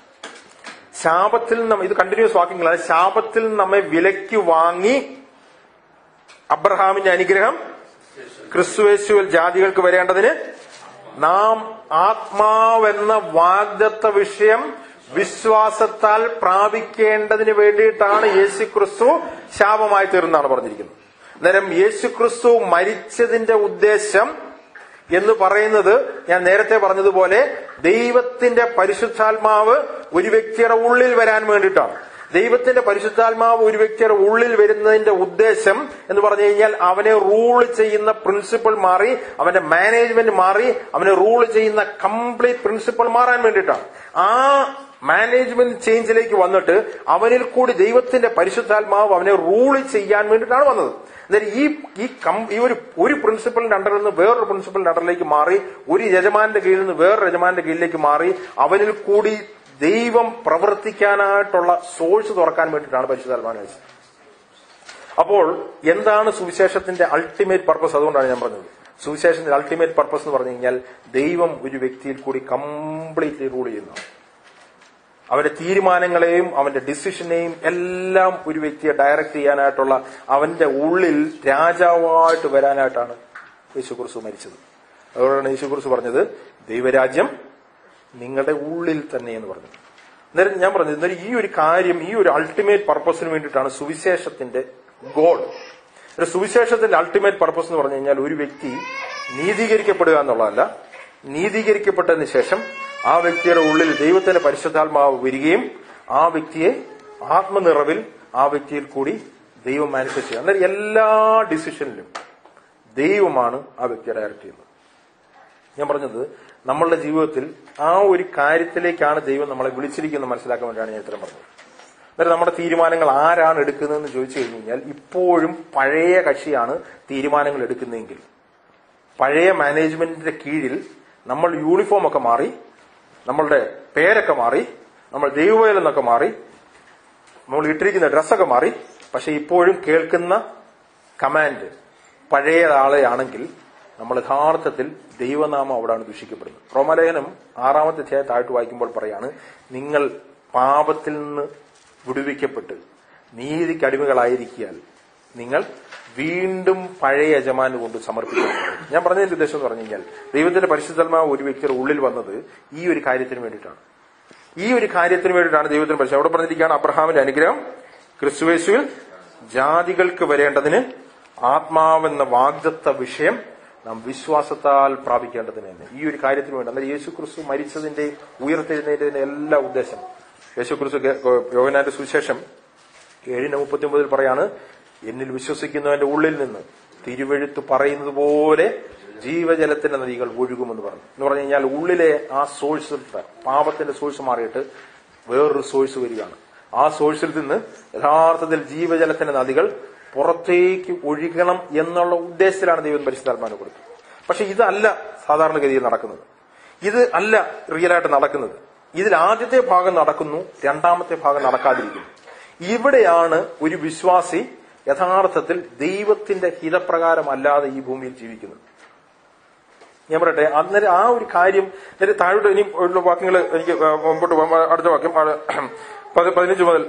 ശാപത്തിൽ നമ്മ, ഇത് കണ്ടിന്യൂസ് വാക്യങ്ങളാണ്. ശാപത്തിൽ നമ്മെ വിലയ്ക്ക് വാങ്ങി അബ്രഹാമിന്റെ അനുഗ്രഹം ക്രിസ്തുയേശുവിൽ ജാതികൾക്ക് വരേണ്ടതിന് നാം ആത്മാവെന്ന വാഗ്ദത്ത വിഷയം വിശ്വാസത്താൽ പ്രാപിക്കേണ്ടതിന് വേണ്ടിയിട്ടാണ് യേശുക്രിസ്തു ശാപമായി തീർന്നാണ് പറഞ്ഞിരിക്കുന്നത്. അന്നേരം യേശുക്രിസ്തു മരിച്ചതിന്റെ ഉദ്ദേശം എന്ന് പറയുന്നത് ഞാൻ നേരത്തെ പറഞ്ഞതുപോലെ ദൈവത്തിന്റെ പരിശുദ്ധാത്മാവ് ഒരു വ്യക്തിയുടെ ഉള്ളിൽ വരാൻ വേണ്ടിയിട്ടാണ്. ദൈവത്തിന്റെ പരിശുദ്ധാത്മാവ് ഒരു വ്യക്തിയുടെ ഉള്ളിൽ വരുന്നതിന്റെ ഉദ്ദേശം എന്ന് പറഞ്ഞു കഴിഞ്ഞാൽ അവനെ റൂൾ ചെയ്യുന്ന പ്രിൻസിപ്പിൾ മാറി, അവന്റെ മാനേജ്മെന്റ് മാറി, അവനെ റൂൾ ചെയ്യുന്ന കംപ്ലീറ്റ് പ്രിൻസിപ്പിൾ മാറാൻ വേണ്ടിയിട്ടാണ്. ആ മാനേജ്മെന്റ് ചേഞ്ചിലേക്ക് വന്നിട്ട് അവനിൽ കൂടി ദൈവത്തിന്റെ പരിശുദ്ധാത്മാവ് അവനെ റൂൾ ചെയ്യാൻ വേണ്ടിയിട്ടാണ് വന്നത്. അതായത് ഈ ഈ ഒരു ഒരു പ്രിൻസിപ്പലിന്റെ അണ്ടറിൽ നിന്ന് വേറൊരു പ്രിൻസിപ്പലിന്റെ അണ്ടറിലേക്ക് മാറി, ഒരു യജമാന്റെ കീഴിൽ നിന്ന് വേറൊരു യജമാന്റെ കീഴിലേക്ക് മാറി, അവനിൽ കൂടി ദൈവം പ്രവർത്തിക്കാനായിട്ടുള്ള സോഴ്സ് തുറക്കാൻ വേണ്ടിയിട്ടാണ് പരിശുദ്ധാത്മാവിനെ അയച്ചത്. അപ്പോൾ എന്താണ് സുവിശേഷത്തിന്റെ അൾട്ടിമേറ്റ് പർപ്പസ്? അതുകൊണ്ടാണ് ഞാൻ പറഞ്ഞത് സുവിശേഷത്തിന്റെ അൾട്ടിമേറ്റ് പർപ്പസ് എന്ന് പറഞ്ഞു കഴിഞ്ഞാൽ ദൈവം ഒരു വ്യക്തിയിൽ കൂടി കംപ്ലീറ്റ്ലി റൂൾ ചെയ്യുന്നതാണ്. അവന്റെ തീരുമാനങ്ങളെയും അവന്റെ ഡിസിഷനെയും എല്ലാം ഒരു വ്യക്തിയെ ഡയറക്ട് ചെയ്യാനായിട്ടുള്ള അവന്റെ ഉള്ളിൽ രാജാവായിട്ട് വരാനായിട്ടാണ് യേശുക്രിസ്തു മരിച്ചത്. അതുകൊണ്ടാണ് യേശുക്രിസ്തു പറഞ്ഞത് ദൈവരാജ്യം നിങ്ങളുടെ ഉള്ളിൽ തന്നെ എന്ന് പറഞ്ഞത്. അന്നേരം ഞാൻ പറഞ്ഞത് എന്നാലും ഈ ഒരു കാര്യം, ഈ ഒരു അൾട്ടിമേറ്റ് പർപ്പസിന് വേണ്ടിയിട്ടാണ് സുവിശേഷത്തിന്റെ ഗോൾ. സുവിശേഷത്തിന്റെ അൾട്ടിമേറ്റ് പർപ്പസ് എന്ന് പറഞ്ഞു കഴിഞ്ഞാൽ ഒരു വ്യക്തി നീതീകരിക്കപ്പെടുക എന്നുള്ളതല്ല, നീതീകരിക്കപ്പെട്ടതിന് ശേഷം ആ വ്യക്തിയുടെ ഉള്ളിൽ ദൈവത്തിന്റെ പരിശുദ്ധാത്മാവ് വരികയും ആ വ്യക്തിയെ ആത്മനിറവിൽ ആ വ്യക്തിയിൽ കൂടി ദൈവം മാനിഫെസ്റ്റ് ചെയ്യുക. അന്നേരം എല്ലാ ഡിസിഷനിലും ദൈവമാണ് ആ വ്യക്തിയെ ഡയറക്ട് ചെയ്യുന്നത്. ഞാൻ പറഞ്ഞത് നമ്മളുടെ ജീവിതത്തിൽ ആ ഒരു കാര്യത്തിലേക്കാണ് ദൈവം നമ്മളെ വിളിച്ചിരിക്കുന്നത് മനസ്സിലാക്കാൻ വേണ്ടിയാണ് ഞാൻ ഇത്രയും പറഞ്ഞത്. അന്നേരം നമ്മുടെ തീരുമാനങ്ങൾ ആരാണ് എടുക്കുന്നതെന്ന് ചോദിച്ചു കഴിഞ്ഞു കഴിഞ്ഞാൽ ഇപ്പോഴും പഴയ കക്ഷിയാണ് തീരുമാനങ്ങൾ എടുക്കുന്നതെങ്കിൽ, പഴയ മാനേജ്മെന്റിന്റെ കീഴിൽ നമ്മൾ യൂണിഫോം ഒക്കെ മാറി, നമ്മളുടെ പേരൊക്കെ മാറി, നമ്മൾ ദൈവവേല എന്നൊക്കെ മാറി, നമ്മൾ ഇട്ടിരിക്കുന്ന ഡ്രസ്സൊക്കെ മാറി, പക്ഷെ ഇപ്പോഴും കേൾക്കുന്ന കമാൻഡ് പഴയ ആളെയാണെങ്കിൽ നമ്മൾ യഥാർത്ഥത്തിൽ ദൈവനാമം അവിടെയാണ് ദൂഷിക്കപ്പെടുന്നത്. റോമാലേഖനം ആറാമത്തെ അധ്യായം താഴ്ത്തു വായിക്കുമ്പോൾ പറയാണ്, നിങ്ങൾ പാപത്തിൽ നിന്ന് വിടുവിക്കപ്പെട്ട് നീതിക്ക് അടിമകളായിരിക്കാൻ നിങ്ങൾ വീണ്ടും പഴയ യജമാന് കൊണ്ട് സമർപ്പിക്കപ്പെടും. ഞാൻ പറഞ്ഞതിന്റെ ഉദ്ദേശം എന്ന് പറഞ്ഞു കഴിഞ്ഞാൽ ദൈവത്തിന്റെ പരിശുദ്ധാത്മാവ് ഒരു വ്യക്തിയുടെ ഉള്ളിൽ വന്നത് ഈ ഒരു കാര്യത്തിന് വേണ്ടിയിട്ടാണ്. ഈ ഒരു കാര്യത്തിന് വേണ്ടിയിട്ടാണ് ദൈവത്തിന് പരിശുദ്ധം. അവിടെ പറഞ്ഞിരിക്കുകയാണ് അബ്രഹാമിന്റെ അനുഗ്രഹം ക്രിസ്തുയേശുവിൽ ജാതികൾക്ക് വരേണ്ടതിന് ആത്മാവെന്ന വാഗ്ദത്ത വിഷയം നാം വിശ്വാസത്താൽ പ്രാപിക്കേണ്ടതിന് തന്നെ. ഈ ഒരു കാര്യത്തിന് വേണ്ടി അന്നേരം യേശു ക്രിസ്തു മരിച്ചതിന്റെ ഉയർത്തെഴുന്നേറ്റതിന്റെ എല്ലാ ഉദ്ദേശം യേശു ക്രിസ്തു യോഹന്നാന്റെ സുവിശേഷം ഏഴിന് മുപ്പത്തി ഒമ്പതിൽ പറയാണ്, എന്നിൽ വിശ്വസിക്കുന്നവന്റെ ഉള്ളിൽ നിന്ന് തിരുവെഴുത്ത് പറയുന്നത് പോലെ ജീവജലത്തിന്റെ നദികൾ ഒഴുകുമെന്ന് പറഞ്ഞു. എന്ന് പറഞ്ഞു കഴിഞ്ഞാൽ ഉള്ളിലെ ആ സോഴ്സ്, പാപത്തിന്റെ സോഴ്സ് മാറിയിട്ട് വേറൊരു സോഴ്സ് വരികയാണ്. ആ സോഴ്സിൽ നിന്ന് യഥാർത്ഥത്തിൽ ജീവജലത്തിന്റെ നദികൾ പുറത്തേക്ക് ഒഴുകണം എന്നുള്ള ഉദ്ദേശത്തിലാണ് ദൈവം പരിശുദ്ധാത്മാവിനെ കൊടുത്തത്. പക്ഷെ ഇതല്ല സാധാരണഗതിയിൽ നടക്കുന്നത്. ഇത് അല്ല റിയലായിട്ട് നടക്കുന്നത്. ഇതിൽ ആദ്യത്തെ ഭാഗം നടക്കുന്നു, രണ്ടാമത്തെ ഭാഗം നടക്കാതിരിക്കുന്നു. ഇവിടെയാണ് ഒരു വിശ്വാസി യഥാർത്ഥത്തിൽ ദൈവത്തിന്റെ ഹിതപ്രകാരം അല്ലാതെ ഈ ഭൂമിയിൽ ജീവിക്കുന്നത്. ഞാൻ പറയട്ടെ, അന്നേരം ആ ഒരു കാര്യം നേരെ താഴോട്ട് ഇനി ഉള്ള വാക്യങ്ങൾ എനിക്ക് മുമ്പോട്ട് പോകാം. അടുത്ത വാക്യം പതിനഞ്ച് മുതൽ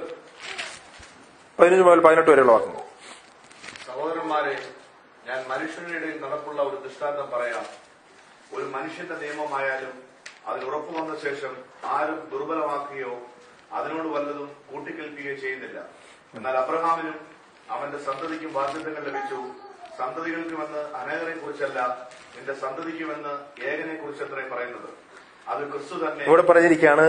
പതിനഞ്ച് മുതൽ പതിനെട്ട് വരെയുള്ള വാക്യങ്ങൾ. സഹോദരന്മാരെ, ഞാൻ മനുഷ്യരുടെ ഇടയിൽ നടപ്പുള്ള ഒരു ദൃഷ്ടാന്തം പറയാം. ഒരു മനുഷ്യന്റെ നിയമമായാലും അതിൽ ഉറപ്പു വന്ന ശേഷം ആരും ദുർബലമാക്കുകയോ അതിനോട് വല്ലതും കൂട്ടിക്കൽപ്പിക്കുകയോ ചെയ്യുന്നില്ല. എന്നാൽ അബ്രഹാമിനും അവന്റെ സന്തതിക്കും ബാധ്യതകൾ ലഭിച്ചു. സന്തതികൾക്കുമെന്ന് അനേകരെ കുറിച്ചല്ല, നിന്റെ സന്തതിക്കുമെന്ന് ഏകനെ കുറിച്ചത്രേ പറയുന്നത്. അത് ക്രിസ്തു തന്നെ. ഇവിടെ പറഞ്ഞിരിക്കുകയാണ്,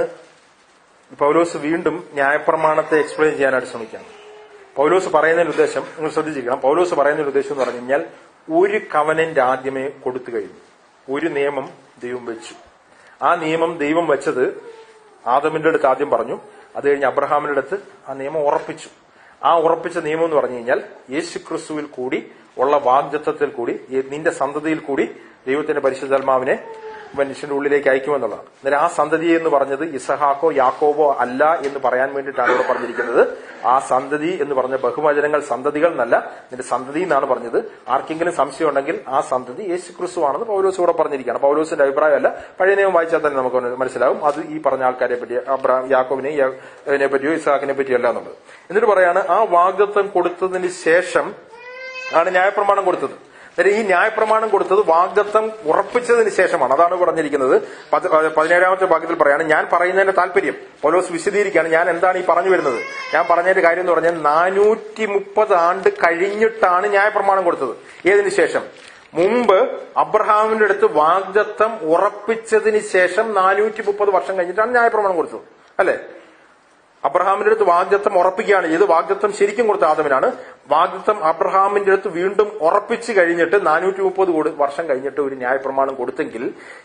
പൗലോസ് വീണ്ടും ന്യായപ്രമാണത്തെ എക്സ്പ്ലെയിൻ ചെയ്യാനായിട്ട് ശ്രമിക്കുകയാണ്. പൗലോസ് പറയുന്നതിന്റെ ഉദ്ദേശം നിങ്ങൾ ശ്രദ്ധിച്ചിരിക്കണം. പൗലോസ് പറയുന്നതിന്റെ ഉദ്ദേശം എന്ന് പറഞ്ഞു കഴിഞ്ഞാൽ, ഒരു കവനന്റ് ആദ്യമേ കൊടുത്തു കഴിഞ്ഞു, ഒരു നിയമം ദൈവം വെച്ചു. ആ നിയമം ദൈവം വെച്ചത് ആദമിന്റെ അടുത്ത് ആദ്യം പറഞ്ഞു, അത് കഴിഞ്ഞ് അബ്രഹാമിന്റെ അടുത്ത് ആ നിയമം ഉറപ്പിച്ചു. ആ ഉറപ്പിച്ച നിയമം എന്ന് പറഞ്ഞു കഴിഞ്ഞാൽ യേശു ക്രിസ്തുവിൽ കൂടി ഉള്ള വാഗ്ദത്തത്തിൽ കൂടി, നിന്റെ സന്തതിയിൽ കൂടി ദൈവത്തിന്റെ പരിശുദ്ധാത്മാവിനെ മനുഷ്യന്റെ ഉള്ളിലേക്ക് അയക്കുമെന്നുള്ളതാണ്. അന്നേരം ആ സന്തതി എന്ന് പറഞ്ഞത് ഇസഹാക്കോ യാക്കോബോ അല്ല എന്ന് പറയാൻ വേണ്ടിയിട്ടാണ് ഇവിടെ പറഞ്ഞിരിക്കുന്നത്. ആ സന്തതി എന്ന് പറഞ്ഞ ബഹുവചനങ്ങൾ സന്തതികൾ എന്നല്ല, നിന്റെ സന്തതി എന്നാണ് പറഞ്ഞത്. ആർക്കെങ്കിലും സംശയം ഉണ്ടെങ്കിൽ ആ സന്തതി യേശു ക്രിസ്തു ആണെന്ന് പൗലോസ് ഇവിടെ പറഞ്ഞിരിക്കുകയാണ്. പൗലോസിന്റെ അഭിപ്രായമല്ല, പഴയ നിയമം വായിച്ചാൽ തന്നെ നമുക്ക് മനസ്സിലാവും അത് ഈ പറഞ്ഞ ആൾക്കാരെ പറ്റി, അബ്രഹാം യാക്കോബിനെ നെ പറ്റിയോ ഇസഹാക്കിനെ പറ്റിയോ അല്ല എന്നുള്ളത്. എന്നിട്ട് പറയാണ്, ആ വാഗ്ദത്തം കൊടുത്തതിന് ശേഷം ആണ് ന്യായപ്രമാണം കൊടുത്തത്. ഈ ന്യായപ്രമാണം കൊടുത്തത് വാഗ്ദത്തം ഉറപ്പിച്ചതിന് ശേഷമാണ്. അതാണ് പറഞ്ഞിരിക്കുന്നത്. പതിനേഴാമത്തെ ഭാഗത്തിൽ പറയാണ്, ഞാൻ പറയുന്നതിന്റെ താല്പര്യം പൗലോസ് വിശദീകരിക്കുകയാണ്. ഞാൻ എന്താണ് ഈ പറഞ്ഞു വരുന്നത്? ഞാൻ പറഞ്ഞതിന്റെ കാര്യം എന്ന് പറഞ്ഞാൽ നാനൂറ്റി മുപ്പത് ആണ്ട് കഴിഞ്ഞിട്ടാണ് ന്യായപ്രമാണം കൊടുത്തത്. ഏതിനു ശേഷം? മുമ്പ് അബ്രഹാമിന്റെ അടുത്ത് വാഗ്ദത്തം ഉറപ്പിച്ചതിന് ശേഷം നാനൂറ്റി മുപ്പത് വർഷം കഴിഞ്ഞിട്ടാണ് ന്യായപ്രമാണം കൊടുത്തത്, അല്ലെ? അബ്രഹാമിന്റെ അടുത്ത് വാഗ്ദത്തം ഉറപ്പിക്കുകയാണ് ചെയ്ത്. വാഗ്ദത്തം ശരിക്കും കൊടുത്ത ആദമിനാണ്. വാഗ്ദത്തം അബ്രഹാമിന്റെ അടുത്ത് വീണ്ടും ഉറപ്പിച്ചു കഴിഞ്ഞിട്ട് നാനൂറ്റി മുപ്പത് വർഷം കഴിഞ്ഞിട്ട് ഒരു ന്യായപ്രമാണം കൊടുത്തെങ്കിൽ,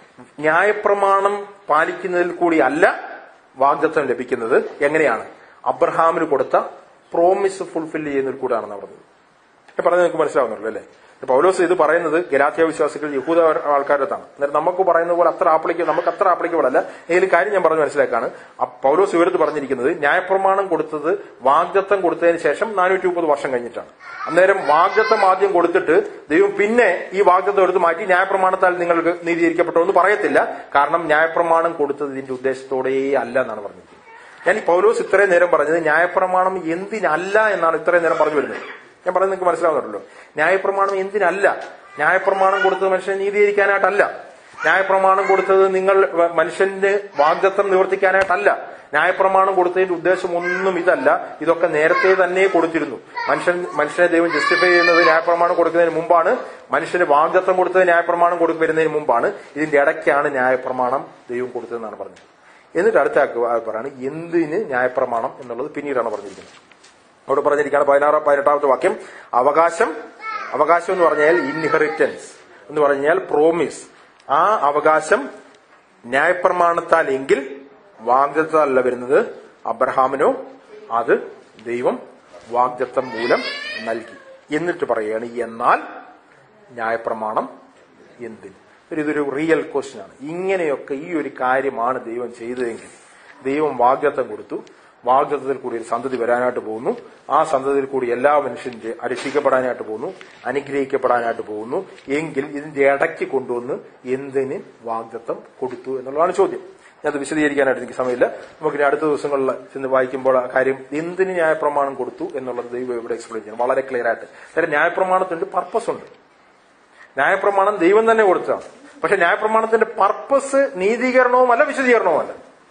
ന്യായപ്രമാണം പാലിക്കുന്നതിൽ കൂടി അല്ല വാഗ്ദത്തം ലഭിക്കുന്നത്. എങ്ങനെയാണ്? അബ്രഹാമിന് കൊടുത്ത പ്രോമിസ് ഫുൾഫിൽ ചെയ്യുന്നതിൽ കൂടാണെന്ന് പറഞ്ഞത്. പറഞ്ഞത് നിങ്ങൾക്ക് മനസ്സിലാവുന്നുള്ളൂ അല്ലേ? പൗലോസ് ഇത് പറയുന്നത് ഗലാത്യ വിശ്വാസികൾ യഹൂദ ആൾക്കാരത്താണ്. അന്നേരം നമുക്ക് പറയുന്ന പോലെ അത്ര ആപ്ലിക്കബിൾ നമുക്ക് അത്ര ആപ്ലിക്കബിൾ അല്ല. ഏതെങ്കിലും കാര്യം ഞാൻ പറഞ്ഞ് മനസ്സിലാക്കാണ്. പൗലോസ് ഇവരത്ത് പറഞ്ഞിരിക്കുന്നത് ന്യായപ്രമാണം കൊടുത്തത് വാഗ്ദത്തം കൊടുത്തതിന് ശേഷം നാനൂറ്റി മുപ്പത് വർഷം കഴിഞ്ഞിട്ടാണ്. അന്നേരം വാഗ്ദത്തം ആദ്യം കൊടുത്തിട്ട് ദൈവം പിന്നെ ഈ വാഗ്ദത്തം എടുത്ത് മാറ്റി ന്യായപ്രമാണത്താൽ നിങ്ങൾക്ക് നീതീകരിക്കപ്പെട്ടോ എന്ന് പറയത്തില്ല. കാരണം ന്യായപ്രമാണം കൊടുത്തത് ഇതിന്റെ ഉദ്ദേശത്തോടെ അല്ല എന്നാണ് പറഞ്ഞിരിക്കുന്നത്. ഞാൻ ഈ പൗലോസ് ഇത്രയും നേരം പറഞ്ഞത് ന്യായപ്രമാണം എന്തിനല്ല എന്നാണ് ഇത്രയും നേരം പറഞ്ഞു വരുന്നത്. ഞാൻ പറയുന്നത് നിങ്ങൾക്ക് മനസ്സിലാവുന്നുണ്ടല്ലോ. ന്യായപ്രമാണം എന്തിനല്ല? ന്യായപ്രമാണം കൊടുത്തത് മനുഷ്യനെ നീതീകരിക്കാനായിട്ടല്ല. ന്യായപ്രമാണം കൊടുത്തത് നിങ്ങൾ മനുഷ്യന്റെ വാഗ്ദത്തം നിവർത്തിക്കാനായിട്ടല്ല. ന്യായപ്രമാണം കൊടുത്തതിന്റെ ഉദ്ദേശം ഒന്നും ഇതല്ല. ഇതൊക്കെ നേരത്തെ തന്നെ കൊടുത്തിരുന്നു. മനുഷ്യൻ മനുഷ്യനെ ദൈവം ജസ്റ്റിഫൈ ചെയ്യുന്നത് ന്യായപ്രമാണം കൊടുക്കുന്നതിന് മുമ്പാണ്. മനുഷ്യന് വാഗ്ദത്തം കൊടുത്തത് ന്യായപ്രമാണം വരുന്നതിന് മുമ്പാണ്. ഇതിന്റെ ഇടയ്ക്കാണ് ന്യായപ്രമാണം ദൈവം കൊടുത്തതെന്നാണ് പറഞ്ഞത്. എന്നിട്ട് അടുത്ത പറയാണ് എന്തിന് ന്യായപ്രമാണം എന്നുള്ളത് പിന്നീടാണ് പറഞ്ഞിരിക്കുന്നത്. അവിടെ പറഞ്ഞിരിക്കുകയാണ് പതിനാറ് പതിനെട്ടാമത്തെ വാക്യം, അവകാശം. അവകാശം എന്ന് പറഞ്ഞാൽ ഇൻഹെറിറ്റൻസ് എന്ന് പറഞ്ഞാൽ പ്രോമിസ്. ആ അവകാശം ന്യായപ്രമാണത്താൽ എങ്കിൽ വാഗ്ദത്തമല്ല വരുന്നത് അബ്രഹാമിനോ, അത് ദൈവം വാഗ്ദത്തം മൂലം നൽകി. എന്നിട്ട് പറയുകയാണ് എന്നാൽ ന്യായപ്രമാണം എന്തിന്? ഇതൊരു റിയൽ ക്വസ്റ്റ്യൻ ആണ്. ഇങ്ങനെയൊക്കെ ഈ ഒരു കാര്യമാണ് ദൈവം ചെയ്തതെങ്കിൽ, ദൈവം വാഗ്ദത്തം കൊടുത്തു, വാഗ്ദത്തത്തിൽ കൂടി ഒരു സന്തതി വരാനായിട്ട് പോകുന്നു, ആ സന്തതിയിൽ കൂടി എല്ലാ മനുഷ്യന്റെ രക്ഷിക്കപ്പെടാനായിട്ട് പോകുന്നു, അനുഗ്രഹിക്കപ്പെടാനായിട്ട് പോകുന്നു എങ്കിൽ ഇതിന്റെ ഇടയ്ക്ക് കൊണ്ടുവന്ന് എന്തിന് വാഗ്ദത്തം കൊടുത്തു എന്നുള്ളതാണ് ചോദ്യം. ഞാനത് വിശദീകരിക്കാനായിട്ട് എനിക്ക് സമയമില്ല. നമുക്ക് ഇനി അടുത്ത ദിവസങ്ങളിൽ ചെന്ന് വായിക്കുമ്പോൾ ആ കാര്യം എന്തിന് ന്യായപ്രമാണം കൊടുത്തു എന്നുള്ളത് ദൈവം ഇവിടെ എക്സ്പ്ലെയിൻ ചെയ്യണം വളരെ ക്ലിയർ ആയിട്ട്. അതായത് ന്യായപ്രമാണത്തിന്റെ പർപ്പസ് ഉണ്ട്. ന്യായപ്രമാണം ദൈവം തന്നെ കൊടുത്തതാണ്. പക്ഷെ ന്യായപ്രമാണത്തിന്റെ പർപ്പസ് നീതീകരണവുമല്ല വിശദീകരണവുമല്ല.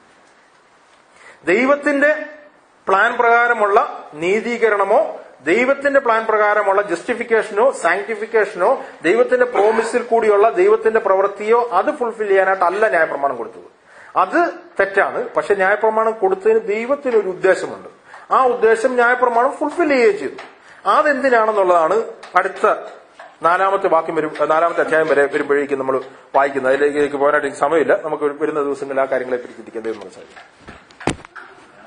ദൈവത്തിന്റെ പ്ലാൻ പ്രകാരമുള്ള നീതീകരണമോ ദൈവത്തിന്റെ പ്ലാൻ പ്രകാരമുള്ള ജസ്റ്റിഫിക്കേഷനോ സാങ്ക്ടിഫിക്കേഷനോ ദൈവത്തിന്റെ പ്രോമിസിൽ കൂടിയുള്ള ദൈവത്തിന്റെ പ്രവൃത്തിയോ അത് ഫുൾഫിൽ ചെയ്യാനായിട്ടല്ല ന്യായപ്രമാണം കൊടുത്തത്. അത് തെറ്റാണ്. പക്ഷെ ന്യായപ്രമാണം കൊടുത്തതിന് ദൈവത്തിനൊരു ഉദ്ദേശമുണ്ട്. ആ ഉദ്ദേശം ന്യായപ്രമാണം ഫുൾഫിൽ ചെയ്യുകയും ചെയ്തു. അതെന്തിനാണെന്നുള്ളതാണ് അടുത്ത നാലാമത്തെ വാക്യം വരും, നാലാമത്തെ അധ്യായം വരെ വരുമ്പോഴേക്കും നമ്മൾ വായിക്കുന്നത്. അതിലേക്ക് പോകാനായിട്ട് എനിക്ക് സമയമില്ല. നമുക്ക് വരുന്ന ദിവസങ്ങളിൽ ആ കാര്യങ്ങളെ പറ്റി ചിന്തിക്കാൻ ദൈവം മനസ്സിലാക്കി.